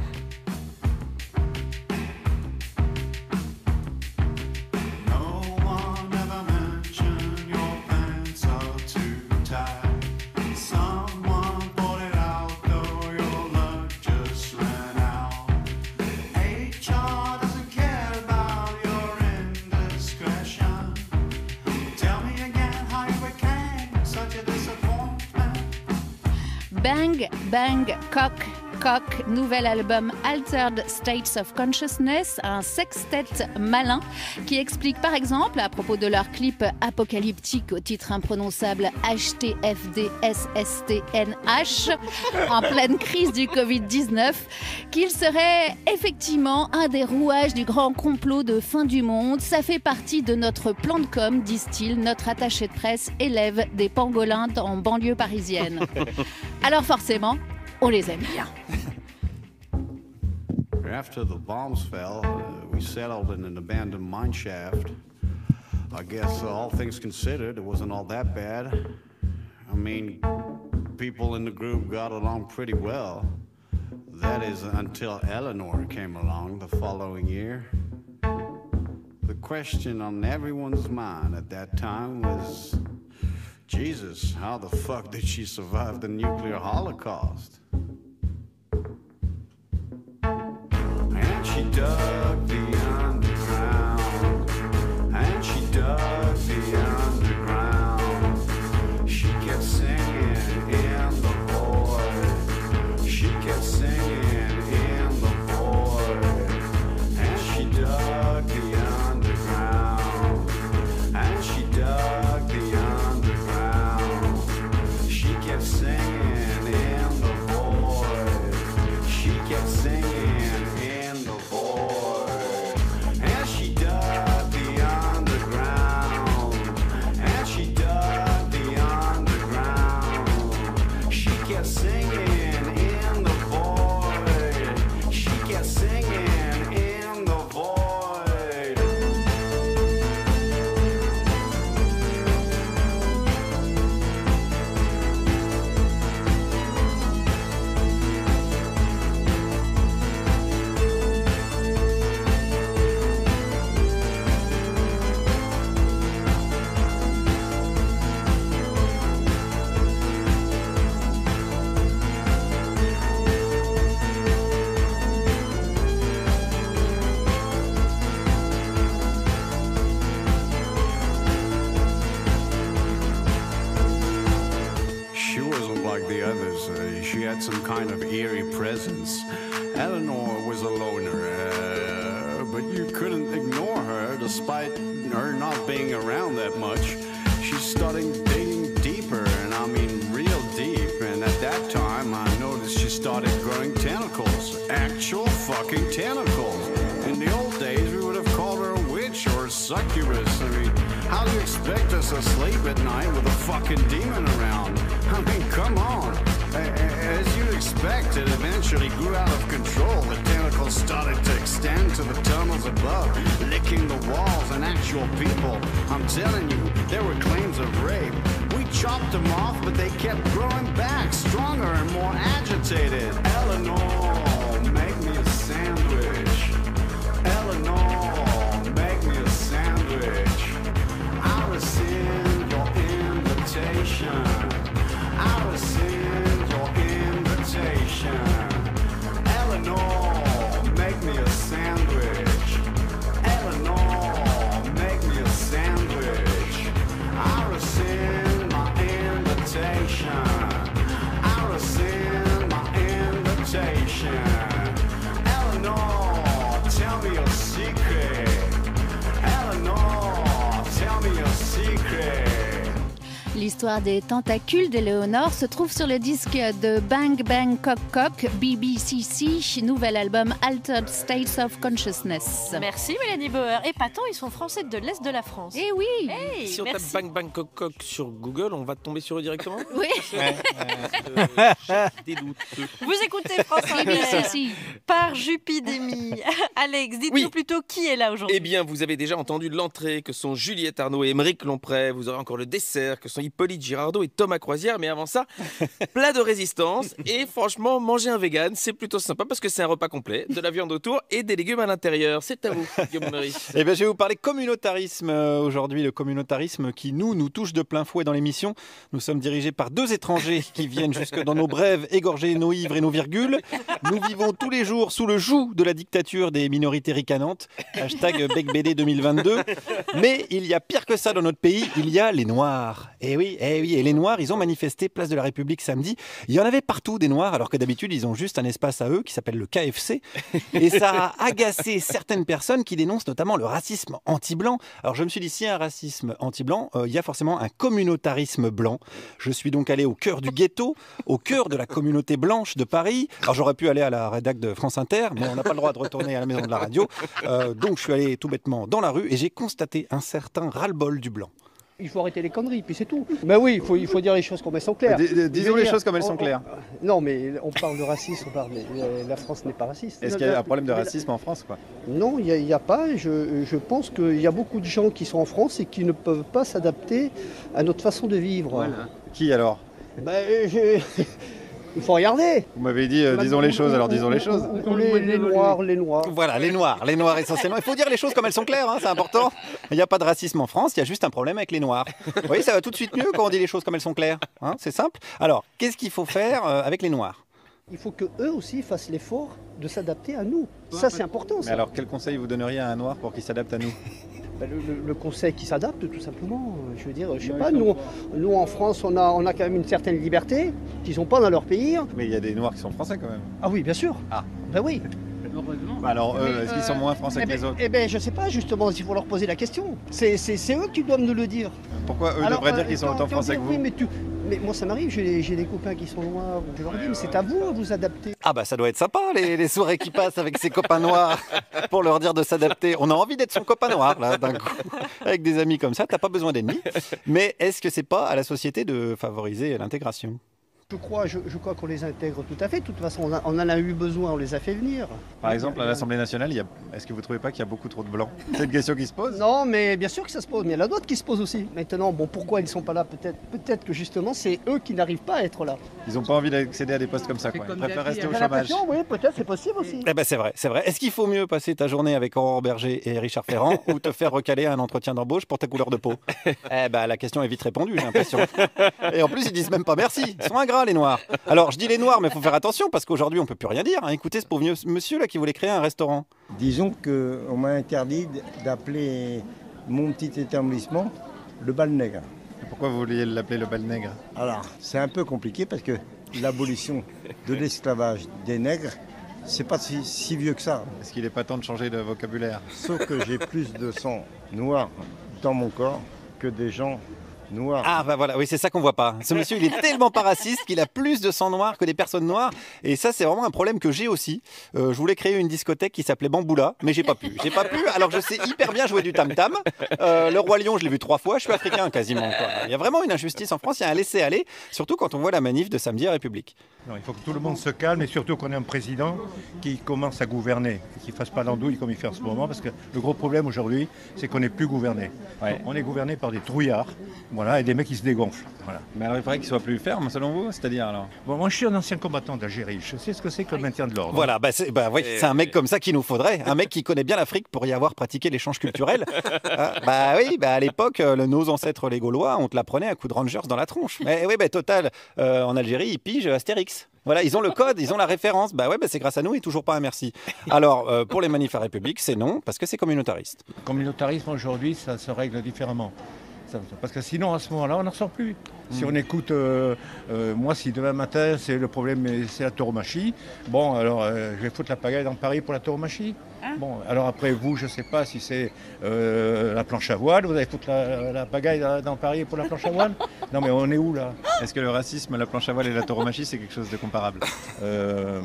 Bang Bang Cock Cock, nouvel album Altered States of Consciousness, un sextet malin qui explique par exemple, à propos de leur clip apocalyptique au titre imprononçable H T F D S S T N H, en pleine crise du covid dix-neuf, qu'il serait effectivement un des rouages du grand complot de fin du monde. Ça fait partie de notre plan de com, disent-ils, notre attaché de presse élève des pangolins en banlieue parisienne. Alors forcément, on les aime bien. After the bombs fell, uh, we settled in an abandoned mine shaft. I guess uh, all things considered, it wasn't all that bad. I mean, people in the group got along pretty well. That is until Eleanor came along the following year. The question on everyone's mind at that time was, Jesus, how the fuck did she survive the nuclear holocaust? And she dug the underground, and she dug the underground. She kept singing in the void, she kept singing in the void. And she dug the underground, and she dug the underground. She kept singing in the void, she kept singing in the void. And she dug the underground, and she dug the underground. She kept singing in the void, she kept singing in the void. wasn't like the others. Uh, she had some kind of eerie presence. Eleanor was a loner, uh, but you couldn't ignore her despite her not being around that much. She started digging deeper, and I mean real deep. And at that time, I noticed she started growing tentacles. Actual fucking tentacles. In the old days, we would have called her a witch or a succubus. I mean, how do you expect us to sleep at night with a fucking demon around? I mean, come on. As you'd expect, it eventually grew out of control. The tentacles started to extend to the tunnels above, licking the walls and actual people. I'm telling you, there were claims of rape. We chopped them off, but they kept growing back, stronger and more agitated. Eleanor, make me a sandwich. Eleanor, make me a sandwich. I rescind your invitation. I rescind your invitation. Eleanor, make me a sandwich. Eleanor, make me a sandwich. I rescind my invitation. I rescind my invitation. Eleanor, tell me your secret. Eleanor, tell me your secret. L'histoire des tentacules d'Éléonore se trouve sur le disque de Bang Bang Cock Cock, B B C C, nouvel album Altered States of Consciousness. Merci Mélanie Bauer. Et Paton, ils sont français de l'Est de la France. Eh oui. Hey, Si on merci. tape Bang Bang Cock Cock sur Google, on va tomber sur eux directement. Oui. Ouais, euh, j'ai des doutes. Vous écoutez France Inter par Jupidémie. Alex, dites-nous Oui. plutôt qui est là aujourd'hui. Eh bien, vous avez déjà entendu l'entrée que sont Juliette Arnaud et Émeric Lomprey. Vous aurez encore le dessert que sont Hippolyte Girardot et Thomas Croisière. Mais avant ça, plat de résistance. Et franchement, manger un vegan, c'est plutôt sympa parce que c'est un repas complet, de la viande autour et des légumes à l'intérieur. C'est à vous, Guillaume Meurice. Eh bien, je vais vous parler communautarisme euh, aujourd'hui, le communautarisme qui nous, nous touche de plein fouet dans l'émission. Nous sommes dirigés par deux étrangers qui viennent jusque dans nos brèves, égorger nos ivres et nos virgules. Nous vivons tous les jours sous le joug de la dictature des minorités ricanantes. Hashtag BecBD deux mille vingt-deux. Mais il y a pire que ça dans notre pays, il y a les Noirs. Eh oui, eh oui, et les Noirs, ils ont manifesté place de la République samedi. Il y en avait partout des Noirs, alors que d'habitude, ils ont juste un espace à eux qui s'appelle le K F C. Et ça a agacé certaines personnes qui dénoncent notamment le racisme anti-blanc. Alors je me suis dit, s'il y a un racisme anti-blanc, euh, il y a forcément un communautarisme blanc. Je suis donc allé au cœur du ghetto, au cœur de la communauté blanche de Paris. Alors j'aurais pu aller à la rédac de France Inter, mais on n'a pas le droit de retourner à la maison de la radio. Euh, donc je suis allé tout bêtement dans la rue et j'ai constaté un certain ras-le-bol du blanc. Il faut arrêter les conneries, puis c'est tout. Mais oui, il faut, il faut dire les choses comme elles sont claires. D- d- disons Je veux les dire, choses comme elles on- sont claires. on- non, mais on parle de racisme, on parle, mais euh, la France n'est pas raciste. Est-ce qu'il y a un problème de racisme en France, quoi? Non, il n'y a, a pas. Je, je pense qu'il y a beaucoup de gens qui sont en France et qui ne peuvent pas s'adapter à notre façon de vivre. Voilà. Qui alors? Ben, je- Il faut regarder. Vous m'avez dit, euh, disons les choses, alors disons les choses. Les, les noirs, les noirs. Voilà, les noirs, les noirs essentiellement. Il faut dire les choses comme elles sont claires, hein, c'est important. Il n'y a pas de racisme en France, il y a juste un problème avec les noirs. Vous voyez, ça va tout de suite mieux quand on dit les choses comme elles sont claires. Hein, c'est simple. Alors, qu'est-ce qu'il faut faire euh, avec les noirs? Il faut qu'eux aussi fassent l'effort de s'adapter à nous. Ça, c'est important. Ça. Mais alors, quel conseil vous donneriez à un noir pour qu'il s'adapte à nous? Ben, le, le- le conseil qui s'adapte, tout simplement. Je veux dire, je sais pas, nous, nous en France, on a, on a quand même une certaine liberté qu'ils n'ont pas dans leur pays. Mais il y a des noirs qui sont français quand même. Ah oui, bien sûr. Ah. Ben oui. Bah alors, eux, Mais, est-ce qu'ils sont euh, moins français eh que ben- les autres? Eh bien, je sais pas, justement, il faut leur poser la question. C'est c'est- c'est eux qui doivent nous le dire. Pourquoi eux Alors, devraient euh, dire qu'ils sont quand- autant quand français dire, que vous? Oui, mais, tu- mais moi, ça m'arrive, j'ai j'ai des copains qui sont noirs. Je leur dis, mais c'est à vous à vous adapter. Ah bah ça doit être sympa les, les soirées qui passent avec ses copains noirs pour leur dire de s'adapter. On a envie d'être son copain noir là d'un coup. Avec des amis comme ça, t'as pas besoin d'ennemis. Mais est-ce que c'est pas à la société de favoriser l'intégration? Je crois, je, je crois qu'on les intègre tout à fait. De toute façon, on, a- on en a eu besoin, on les a fait venir. Par exemple, à l'Assemblée nationale, il y a... est-ce que vous trouvez pas qu'il y a beaucoup trop de blancs? C'est une question qui se pose? Non, mais bien sûr que ça se pose. Mais il y en a d'autres qui se posent aussi. Maintenant, bon, pourquoi ils ne sont pas là? Peut-être peut-être que justement, c'est eux qui n'arrivent pas à être là. Ils n'ont pas envie d'accéder à des postes comme ça, quoi. Ils préfèrent rester au J'ai chômage. l'impression, oui, peut-être, c'est possible aussi. Eh ben c'est vrai, c'est vrai. Est-ce qu'il faut mieux passer ta journée avec Aurore Berger et Richard Ferrand ou te faire recaler à un entretien d'embauche pour ta couleur de peau? Eh ben la question est vite répondue, j'ai l'impression. Et en plus, ils disent même pas merci. Ils sont ingrats, les Noirs. Alors, je dis les Noirs, mais il faut faire attention parce qu'aujourd'hui, on peut plus rien dire. hein. Écoutez ce pauvre monsieur là qui voulait créer un restaurant. Disons qu'on m'a interdit d'appeler mon petit établissement le bal nègre. Pourquoi vous vouliez l'appeler le bal nègre? Alors, c'est un peu compliqué parce que l'abolition de l'esclavage des nègres, c'est pas si, si vieux que ça. Est-ce qu'il n'est pas temps de changer de vocabulaire? Sauf que j'ai plus de sang noir dans mon corps que des gens noirs. Ah bah voilà, oui c'est ça qu'on voit pas. Ce monsieur il est tellement pas raciste qu'il a plus de sang noir que des personnes noires. Et ça c'est vraiment un problème que j'ai aussi. Euh, je voulais créer une discothèque qui s'appelait Bamboula, mais j'ai pas pu. J'ai pas pu alors que je sais hyper bien jouer du tam-tam. Euh, le Roi Lion je l'ai vu trois fois, je suis africain quasiment. Quoi. Il y a vraiment une injustice en France, il y a un laisser-aller, surtout quand on voit la manif de samedi à République. Non, il faut que tout le monde se calme et surtout qu'on ait un président qui commence à gouverner, qu'il ne fasse pas l'andouille comme il fait en ce moment, parce que le gros problème aujourd'hui, c'est qu'on n'est plus gouverné. Ouais. On est gouverné par des trouillards, voilà, et des mecs qui se dégonflent. Voilà. Mais alors il faudrait qu'il soit plus ferme, selon vous, c'est-à-dire alors bon, moi je suis un ancien combattant d'Algérie, je sais ce que c'est que le maintien de l'ordre. Voilà, bah c'est bah, oui, et... un mec comme ça qu'il nous faudrait, un mec qui connaît bien l'Afrique pour y avoir pratiqué l'échange culturel. ah, bah oui, bah à l'époque, le, nos ancêtres les Gaulois, on te l'apprenait à coups de Rangers dans la tronche. Mais oui, bah total, euh, en Algérie, ils pigent Astérix. Voilà, ils ont le code, ils ont la référence. Bah ouais, bah c'est grâce à nous et toujours pas un merci. Alors, euh, pour les manifs à République, c'est non, parce que c'est communautariste. Le communautarisme, aujourd'hui, ça se règle différemment. Ça, parce que sinon, à ce moment-là, on n'en ressort plus. Si mmh. on écoute, euh, euh, moi, si demain matin, c'est le problème, c'est la tauromachie, bon, alors, euh, je vais foutre la pagaille dans Paris pour la tauromachie. Hein bon, alors après, vous, je ne sais pas si c'est euh, la planche à voile, vous allez foutre la, la pagaille dans, dans Paris pour la planche à voile. Non, mais on est où, là? Est-ce que le racisme, la planche à voile et la tauromachie, c'est quelque chose de comparable? euh...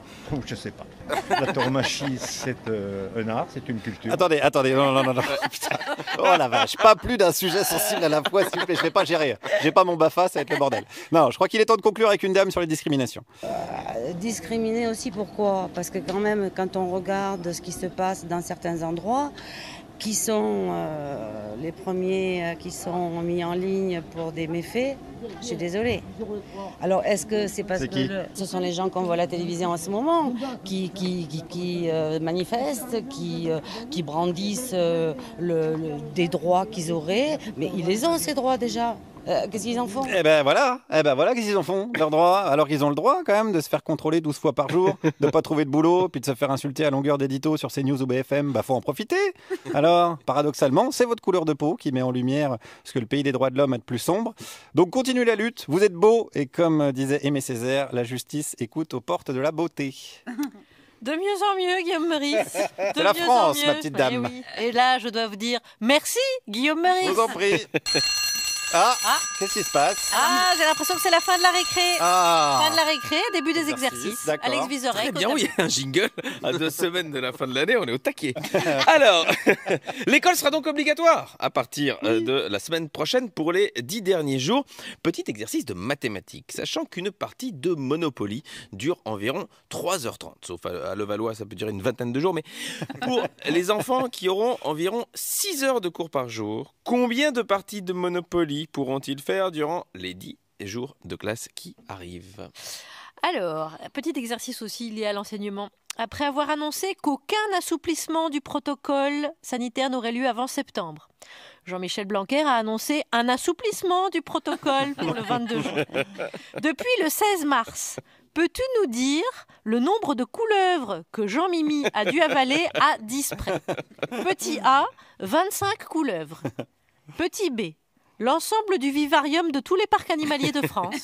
Je sais pas. La tauromachie, c'est euh, un art, c'est une culture. Attendez, attendez, non, non, non, non. Putain. Oh la vache, pas plus d'un sujet sensible à la fois, s'il vous plaît. Je vais pas gérer. J'ai pas mon B A F A, ça va être le bordel. Non, je crois qu'il est temps de conclure avec une dame sur les discriminations. Euh, discriminer aussi, pourquoi? Parce que quand même, quand on regarde ce qui se passe dans certains endroits, qui sont euh, les premiers qui sont mis en ligne pour des méfaits, je suis désolée. Alors, est-ce que c'est parce que le, ce sont les gens qu'on voit à la télévision en ce moment qui, qui, qui, qui euh, manifestent, qui, euh, qui brandissent euh, le, le, des droits qu'ils auraient, mais ils les ont ces droits déjà. Euh, qu'est-ce qu'ils en font? Eh ben voilà, eh ben voilà qu'est-ce qu'ils en font, leurs droits. Alors qu'ils ont le droit quand même de se faire contrôler douze fois par jour, de ne pas trouver de boulot, puis de se faire insulter à longueur d'édito sur CNews ou B F M, bah faut en profiter. Alors, paradoxalement, c'est votre couleur de peau qui met en lumière ce que le pays des droits de l'homme a de plus sombre. Donc continuez la lutte, vous êtes beaux, et comme disait Aimé Césaire, la justice écoute aux portes de la beauté. De mieux en mieux, Guillaume Meurice. C'est la France, ma petite dame. Et, oui. Et là, je dois vous dire merci, Guillaume Meurice. Je vous en prie. Ah, ah. Qu'est-ce qui se passe? Ah, j'ai l'impression que c'est la fin de la récré. Ah. Fin de la récré, début des exercices. Alex Vizorek. Très bien, oui, il y a un jingle à deux semaines de la fin de l'année, on est au taquet. Alors, l'école sera donc obligatoire à partir oui. de la semaine prochaine pour les dix derniers jours. Petit exercice de mathématiques, sachant qu'une partie de Monopoly dure environ trois heures trente. Sauf à Levallois, ça peut durer une vingtaine de jours. Mais pour les enfants qui auront environ six heures de cours par jour, combien de parties de Monopoly pourront-ils faire durant les dix jours de classe qui arrivent? Alors, petit exercice aussi lié à l'enseignement. Après avoir annoncé qu'aucun assouplissement du protocole sanitaire n'aurait lieu avant septembre, Jean-Michel Blanquer a annoncé un assouplissement du protocole pour le vingt-deux juin. Depuis le seize mars, peux-tu nous dire le nombre de couleuvres que Jean-Mimi a dû avaler à dix près? Petit A, vingt-cinq couleuvres. Petit B, l'ensemble du vivarium de tous les parcs animaliers de France.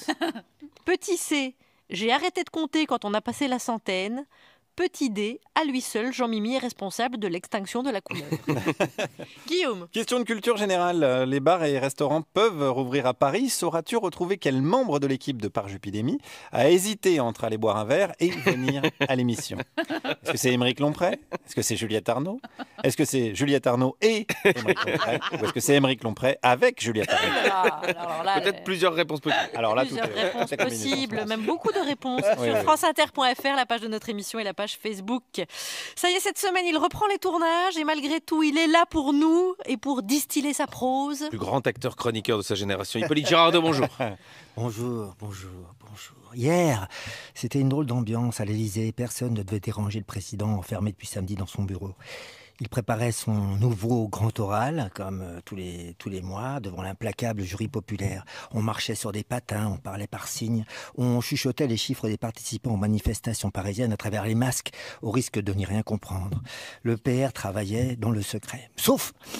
Petit C, j'ai arrêté de compter quand on a passé la centaine. Petit D, à lui seul, Jean-Mimi est responsable de l'extinction de la couleuvre. Guillaume. Question de culture générale. Les bars et restaurants peuvent rouvrir à Paris. Sauras-tu retrouver quel membre de l'équipe de Parjupidémie a hésité entre aller boire un verre et venir à l'émission? Est-ce que c'est Émeric Lompré? Est-ce que c'est Juliette Arnaud? Est-ce que c'est Juliette Arnaud et Émeric Lompré? Ou est-ce que c'est Émeric Lompré avec Juliette Arnaud? Peut-être plusieurs réponses possibles. Alors là, plusieurs tout est, réponses est possibles, même beaucoup de réponses oui, sur oui. franceinter point f r, la page de notre émission et la page Facebook. Ça y est, cette semaine, il reprend les tournages et malgré tout, il est là pour nous et pour distiller sa prose. Le plus grand acteur chroniqueur de sa génération, Hippolyte Girardot, bonjour. Bonjour, bonjour, bonjour. Hier, c'était une drôle d'ambiance à l'Élysée. Personne ne devait déranger le président enfermé depuis samedi dans son bureau. Il préparait son nouveau grand oral, comme euh, tous les, tous les mois, devant l'implacable jury populaire. On marchait sur des patins, on parlait par signes, on chuchotait les chiffres des participants aux manifestations parisiennes à travers les masques, au risque de n'y rien comprendre. Le P R travaillait dans le secret. Sauf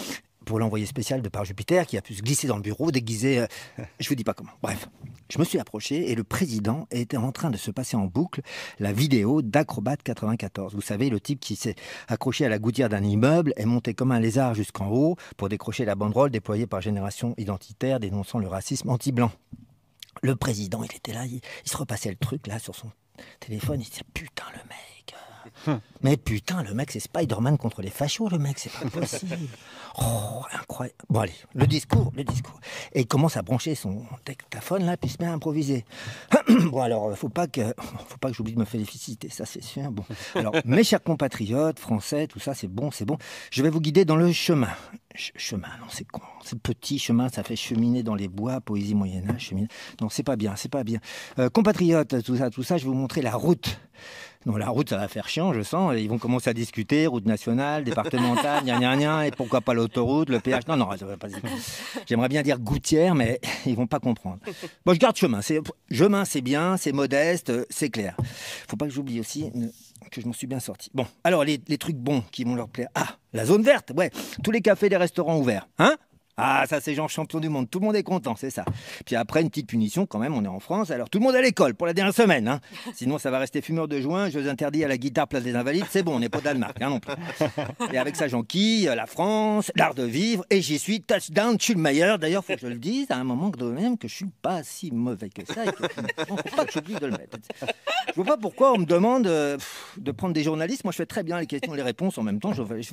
pour l'envoyé spécial de par Jupiter qui a pu se glisser dans le bureau déguisé, euh, je vous dis pas comment. Bref, je me suis approché et le président était en train de se passer en boucle la vidéo d'Acrobat quatre-vingt-quatorze. Vous savez, le type qui s'est accroché à la gouttière d'un immeuble est monté comme un lézard jusqu'en haut pour décrocher la banderole déployée par Génération Identitaire dénonçant le racisme anti-blanc. Le président, il était là, il, il se repassait le truc là sur son téléphone, il se disait putain le mec. Hum. Mais putain, le mec, c'est Spider-Man contre les fachos, le mec, c'est pas possible. Oh, incroyable. Bon, allez, le discours, le discours. Et il commence à brancher son dictaphone, là, puis il se met à improviser. Bon, alors, faut pas que, faut pas que j'oublie de me féliciter, ça, c'est sûr. Bon, alors, mes chers compatriotes, français, tout ça, c'est bon, c'est bon. Je vais vous guider dans le chemin. Ch- chemin, non, c'est con. C'est petit chemin, ça fait cheminer dans les bois, poésie Moyen-Âge, cheminer. Non, c'est pas bien, c'est pas bien. Euh, compatriotes, tout ça, tout ça, je vais vous montrer la route. Non, la route, ça va faire chiant, je sens. Ils vont commencer à discuter, route nationale, départementale, gna gna gna, et pourquoi pas l'autoroute, le péage. Non, non, ça va pas. J'aimerais bien dire gouttière, mais ils vont pas comprendre. Bon, je garde chemin. C'est... Chemin, c'est bien, c'est modeste, c'est clair. Faut pas que j'oublie aussi que je m'en suis bien sorti. Bon, alors, les, les trucs bons qui vont leur plaire. Ah, la zone verte, ouais. Tous les cafés, les restaurants ouverts. Hein ? Ah, ça, c'est genre champion du monde. Tout le monde est content, c'est ça. Puis après, une petite punition, quand même, on est en France. Alors, tout le monde à l'école pour la dernière semaine. Hein. Sinon, ça va rester fumeur de joint, jeux interdits à la guitare, place des Invalides. C'est bon, on n'est pas au Danemark, hein, non plus. Et avec ça, j'enquille la France, l'art de vivre. Et j'y suis, touchdown, je suis le meilleur. D'ailleurs, faut que je le dise à un moment de même que je suis pas si mauvais que ça. Et que je... non, faut pas que j'oublie de le mettre. Je vois pas pourquoi on me demande euh, de prendre des journalistes. Moi, je fais très bien les questions et les réponses en même temps. Je... Je...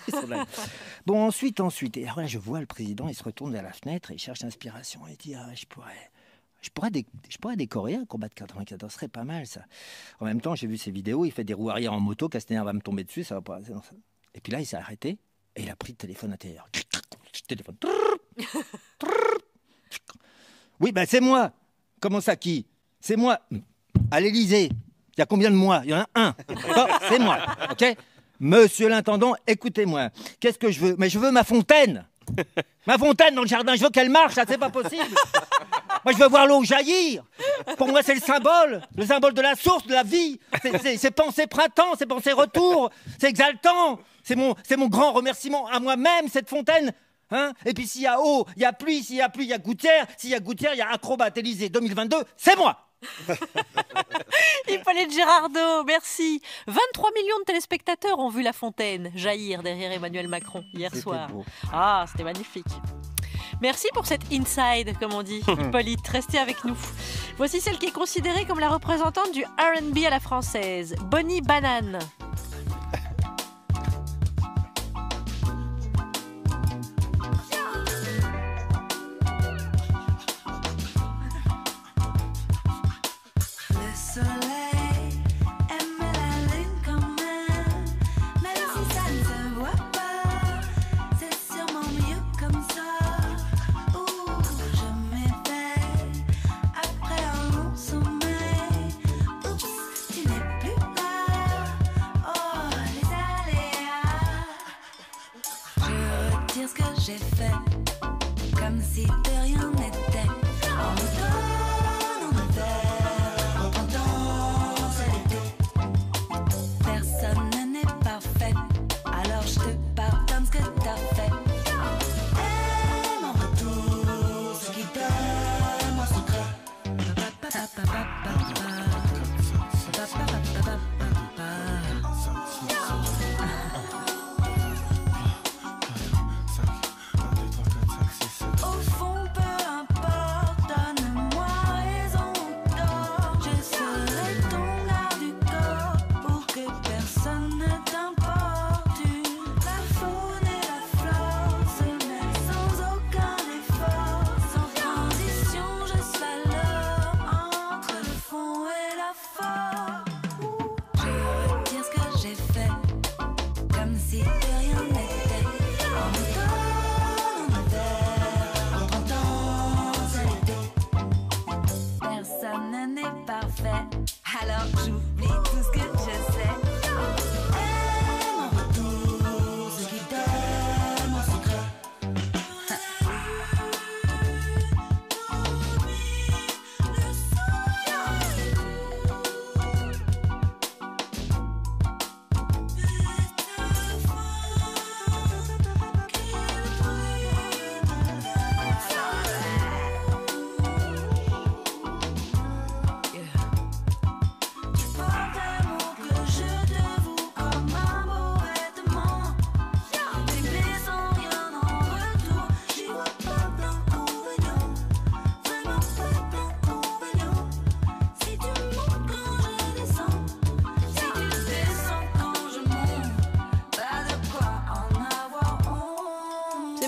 Bon, ensuite, ensuite. Et alors là, je vois le président. Il se retourne vers la fenêtre et il cherche l'inspiration. Il dit ah, je pourrais, je pourrais, dé- je pourrais décorer un combat de quatre-vingt-quatorze, ce serait pas mal ça. En même temps, j'ai vu ses vidéos, il fait des roues arrière en moto, Castaner va me tomber dessus, ça va pas. Non, ça... Et puis là, il s'est arrêté et il a pris le téléphone intérieur. Téléphone. Oui, ben c'est moi. Comment ça, qui? C'est moi. À l'Élysée. Il y a combien de mois? Il y en a un. Bon, c'est moi. Ok. Monsieur l'intendant, écoutez-moi. Qu'est-ce que je veux? Mais je veux ma fontaine. Ma fontaine dans le jardin, je veux qu'elle marche, ça c'est pas possible. Moi je veux voir l'eau jaillir. Pour moi c'est le symbole, le symbole de la source, de la vie. C'est, c'est, c'est penser printemps, c'est penser retour, c'est exaltant. C'est mon, c'est mon grand remerciement à moi-même, cette fontaine. Hein? Et puis s'il y a eau, il y a pluie, s'il y a pluie, il y a gouttière. S'il y a gouttière, il y a Acrobat Élysée deux mille vingt-deux, c'est moi. Hippolyte Girardot, merci. vingt-trois millions de téléspectateurs ont vu la fontaine jaillir derrière Emmanuel Macron hier C'était soir. beau. Ah, c'était magnifique. Merci pour cette inside, comme on dit, Hippolyte. Restez avec nous. Voici celle qui est considérée comme la représentante du R and B à la française, Bonnie Banane. J'ai fait comme si de rien n'était. En automne, en hiver, en printemps, c'est l'été. Personne n'est parfait, alors je te pardonne ce que t'as fait. Et mon retour, ce qui donne mon secret. Alors j'oublie tout ce que je sais. Et mon retour, ce qui donne mon secret.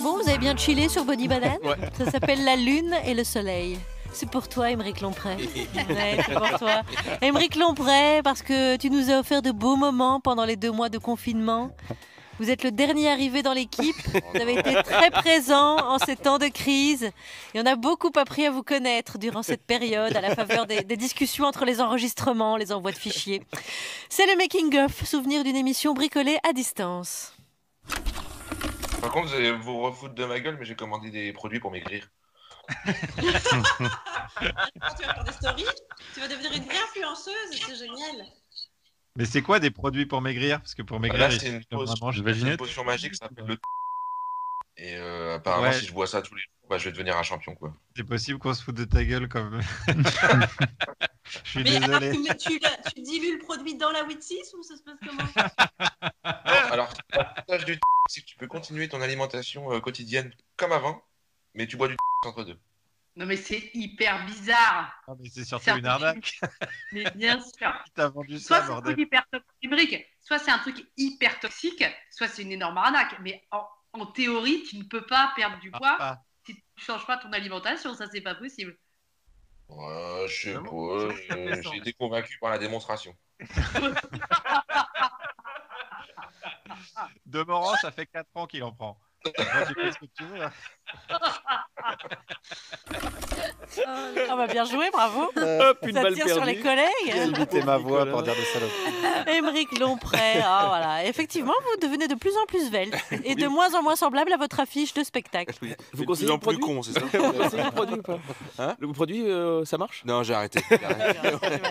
bon, vous avez bien chillé sur Body Banane. Ouais. Ça s'appelle La Lune et le Soleil. C'est pour toi, Aymeric Lompré. Ouais, c'est pour toi. Aymeric Lompré, parce que tu nous as offert de beaux moments pendant les deux mois de confinement. Vous êtes le dernier arrivé dans l'équipe. Vous avez été très présent en ces temps de crise. Et on a beaucoup appris à vous connaître durant cette période, à la faveur des, des discussions entre les enregistrements, les envois de fichiers. C'est le making-of, souvenir d'une émission bricolée à distance. Par contre, vous allez vous refoutre de ma gueule, mais j'ai commandé des produits pour maigrir. Tu vas faire des stories, tu vas devenir une vraie influenceuse, c'est génial. Mais c'est quoi des produits pour maigrir? Parce que pour maigrir, Là, il c'est une, faut potion- vraiment c'est imaginer. une potion magique, ça s'appelle le Et euh, apparemment, Ouais. si je bois ça tous les jours, bah, je vais devenir un champion, quoi. C'est possible qu'on se foute de ta gueule comme. Je suis Mais alors, désolé. tu, mets- tu, la- tu dilues le produit dans la huit six ou ça se passe comment? Non, alors, l'avantage du c'est que tu peux continuer ton alimentation euh, quotidienne comme avant, mais tu bois du entre deux. Non mais c'est hyper bizarre. Non, mais c'est surtout C'est un une truc- arnaque. Mais bien sûr. Qui t'a vendu Soit ça, c'est un bordel? truc hyper toxique, soit c'est un truc hyper toxique, soit c'est une énorme arnaque. Mais en, en théorie, tu ne peux pas perdre du poids Ah, si tu ne changes pas ton alimentation. Ça, c'est pas possible. Ouais, je sais Non, pas, non, ça fait euh, sens. j'ai été convaincu par la démonstration. De Morand, ça fait quatre ans qu'il en prend. Moi, tu fais ce que tu veux. hein. Ah bah bien joué, bravo. Hop, une Ça balle tire sur perdue. les collègues. J'ai imité ma voix pour dire des salopes. Aymeric Lompré, ah, voilà. Effectivement, vous devenez de plus en plus svelte et de moins en moins semblable à votre affiche de spectacle. Vous De conseillez plus en le produit plus con, c'est ça Vous conseillez le produit ou pas Hein Le produit, euh, ça marche? Non, j'ai arrêté. j'ai arrêté.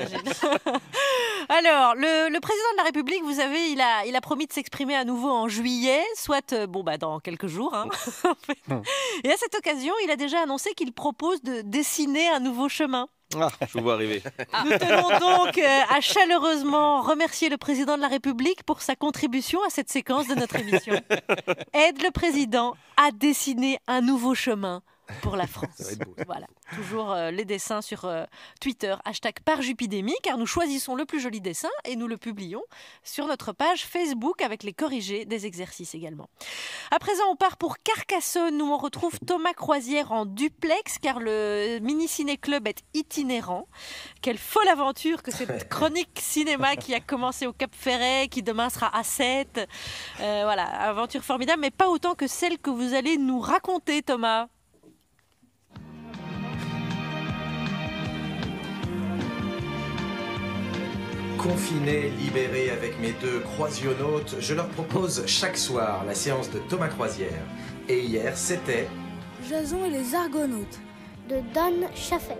Alors, le, le président de la République, vous savez, il a, il a promis de s'exprimer à nouveau en juillet, soit euh, bon, bah, dans quelques jours. Hein, en fait. Et à cette occasion, il a déjà annoncé qu'il propose de dessiner un nouveau chemin. Ah, je vous vois arriver. Nous tenons donc euh, à chaleureusement remercier le président de la République pour sa contribution à cette séquence de notre émission. Aide le président à dessiner un nouveau chemin pour la France. Ça va être beau. Voilà, toujours euh, les dessins sur euh, Twitter, hashtag par Jupidémie, car nous choisissons le plus joli dessin et nous le publions sur notre page Facebook avec les corrigés des exercices également. À présent, on part pour Carcassonne où on retrouve Thomas Croisière en duplex, car le Mini Ciné Club est itinérant. Quelle folle aventure que cette chronique cinéma qui a commencé au Cap Ferret, qui demain sera à sept. Euh, voilà, aventure formidable, mais pas autant que celle que vous allez nous raconter, Thomas. Confinés, libérés avec mes deux croisionautes, je leur propose chaque soir la séance de Thomas Croisière. Et hier, c'était... Jason et les Argonautes de Don Chaffet.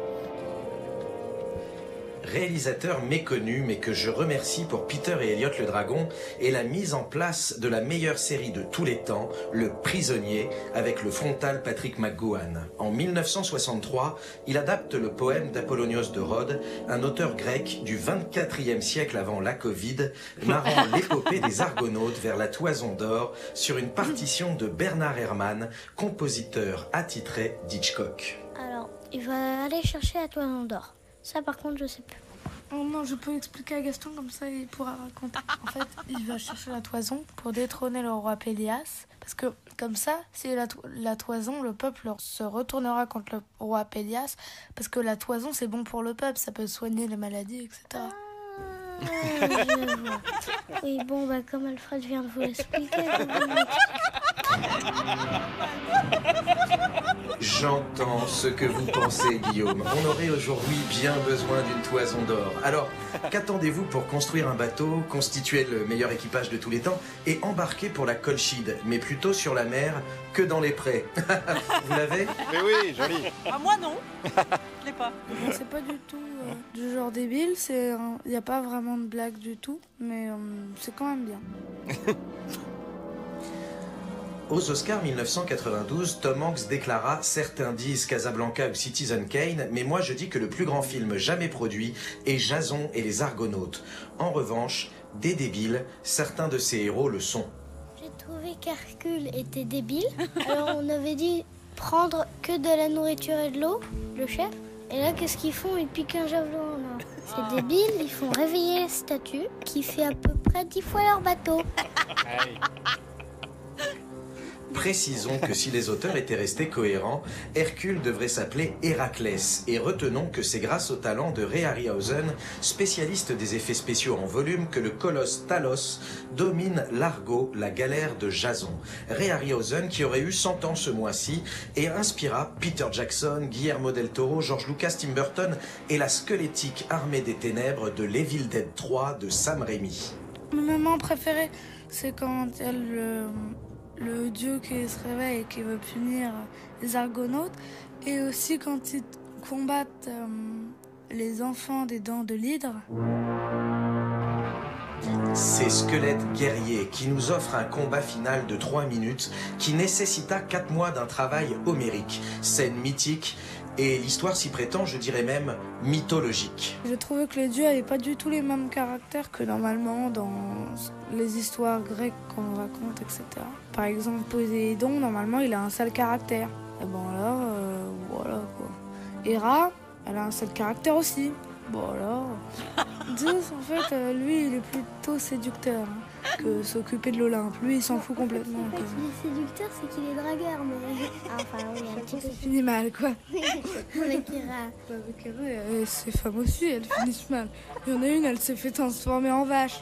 Réalisateur méconnu, mais que je remercie pour Peter et Elliot le Dragon et la mise en place de la meilleure série de tous les temps, Le Prisonnier, avec le frontal Patrick McGowan. En mille neuf cent soixante-trois, il adapte le poème d'Apollonios de Rhodes, un auteur grec du vingt-quatrième siècle avant la Covid, narrant l'épopée des Argonautes vers la Toison d'Or sur une partition de Bernard Herrmann, compositeur attitré d'Hitchcock. Alors, il va aller chercher la Toison d'Or. Ça, par contre, je sais plus. Oh non, je peux expliquer à Gaston, comme ça il pourra raconter. En fait, il va chercher la toison pour détrôner le roi Pélias. Parce que, comme ça, si la, to- la toison, le peuple se retournera contre le roi Pélias. Parce que la toison, c'est bon pour le peuple, ça peut soigner les maladies, et cetera. Ah, je vois. Oui, bon, bah, comme Alfred vient de vous l'expliquer, je vais vous J'entends ce que vous pensez, Guillaume. On aurait aujourd'hui bien besoin d'une toison d'or. Alors, qu'attendez-vous pour construire un bateau, constituer le meilleur équipage de tous les temps et embarquer pour la Colchide, mais plutôt sur la mer que dans les prés? Vous l'avez? Mais oui, joli. Ah, moi non, je l'ai pas. Bon, c'est pas du tout euh, du genre débile, il n'y a pas vraiment de blague du tout, mais euh, c'est quand même bien. Aux Oscars mille neuf cent quatre-vingt-douze, Tom Hanks déclara « Certains disent Casablanca ou Citizen Kane, mais moi je dis que le plus grand film jamais produit est Jason et les Argonautes. En revanche, des débiles, certains de ces héros le sont. » J'ai trouvé qu'Hercule était débile. Alors, on avait dit prendre que de la nourriture et de l'eau, le chef. Et là, qu'est-ce qu'ils font? Ils piquent un javelot en or. C'est débile, ils font réveiller la statue qui fait à peu près dix fois leur bateau. Précisons que si les auteurs étaient restés cohérents, Hercule devrait s'appeler Héraclès. Et retenons que c'est grâce au talent de Ray Harryhausen, spécialiste des effets spéciaux en volume, que le colosse Talos domine l'Argo, la galère de Jason. Ray Harryhausen qui aurait eu cent ans ce mois-ci et inspira Peter Jackson, Guillermo del Toro, George Lucas, Tim Burton et la squelettique armée des ténèbres de l'Evil Dead trois de Sam Raimi. Mon moment préféré, c'est quand il y a le, le dieu qui se réveille et qui veut punir les Argonautes, et aussi quand ils combattent euh, les enfants des dents de l'hydre. Ces squelettes guerriers qui nous offrent un combat final de trois minutes qui nécessita quatre mois d'un travail homérique, scène mythique et l'histoire s'y prétend, je dirais même, mythologique. J'ai trouvé que les dieux n'avaient pas du tout les mêmes caractères que normalement dans les histoires grecques qu'on raconte, et cetera. Par exemple, Poséidon, normalement, il a un seul caractère. Et bon là, euh, voilà quoi. Héra, elle a un seul caractère aussi. Bon alors, Zeus en fait, euh, lui il est plutôt séducteur hein, que s'occuper de l'Olympe. Lui il s'en fout complètement. En fait, il est séducteur, c'est qu'il est dragueur, mais. Enfin, oui, un petit peu. Ça finit mal quoi. Avec Hera. Avec Hera, euh, ses femmes aussi, elles finissent mal. Il y en a une, elle s'est fait transformer en vache.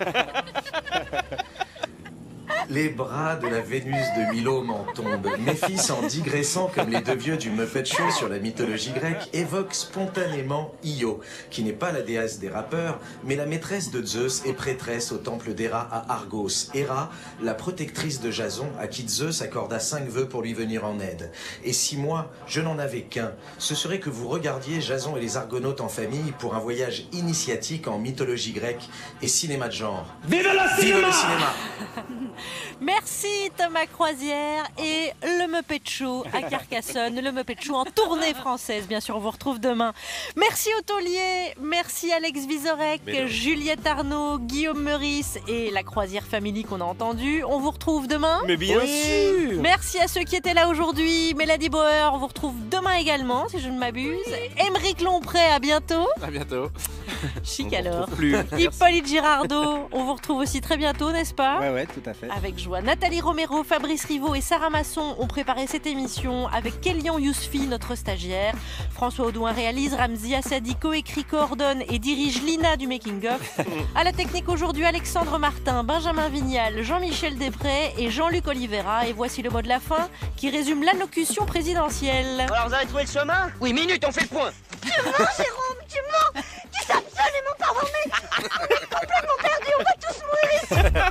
Les bras de la Vénus de Milo m'en tombent. Méphis, en digressant comme les deux vieux du Muppet Show sur la mythologie grecque, évoque spontanément Io, qui n'est pas la déesse des rappeurs, mais la maîtresse de Zeus et prêtresse au temple d'Héra à Argos. Héra, la protectrice de Jason, à qui Zeus accorda cinq vœux pour lui venir en aide. Et si moi, je n'en avais qu'un, ce serait que vous regardiez Jason et les Argonautes en famille pour un voyage initiatique en mythologie grecque et cinéma de genre. Vive le Vive cinéma le cinéma! Merci Thomas Croisière et le Muppet Show à Carcassonne, le Muppet Show en tournée française, bien sûr, on vous retrouve demain. Merci au taulier, merci Alex Vizorek, Juliette Arnaud, Guillaume Meurice et la Croisière Family qu'on a entendu. On vous retrouve demain. Mais bien oui. sûr. Merci à ceux qui étaient là aujourd'hui. Mélanie Bauer, on vous retrouve demain également, si je ne m'abuse. Émeric Lompré, à bientôt. À bientôt. Chic On vous alors. retrouve plus. Hippolyte Girardot, on vous retrouve aussi très bientôt, n'est-ce pas? Ouais, ouais, tout à fait. Avec joie. Nathalie Romero, Fabrice Rivaud et Sarah Masson ont préparé cette émission avec Kélian Yousfi, notre stagiaire. François Audouin réalise, Ramzi Assadi coécrit, coordonne et dirige l'I N A du Making of. À la technique aujourd'hui, Alexandre Martin, Benjamin Vignal, Jean-Michel Després et Jean-Luc Olivera. Et voici le mot de la fin qui résume l'allocution présidentielle. Alors, vous avez trouvé le chemin? Oui, minute, on fait le point. Tu mens, Jérôme, tu mens. Tu sais absolument pas où on est. On est complètement perdus, on va tous mourir.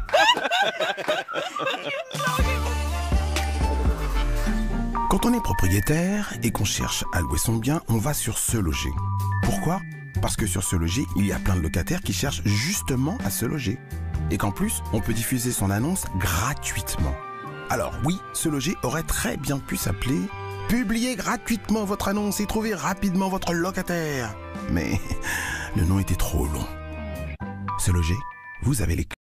Quand on est propriétaire et qu'on cherche à louer son bien, on va sur Se Loger. Pourquoi? Parce que sur Se Loger, il y a plein de locataires qui cherchent justement à se loger. Et qu'en plus, on peut diffuser son annonce gratuitement. Alors oui, Se Loger aurait très bien pu s'appeler « Publiez gratuitement votre annonce et trouvez rapidement votre locataire ». Mais le nom était trop long. Se Loger, vous avez les clés.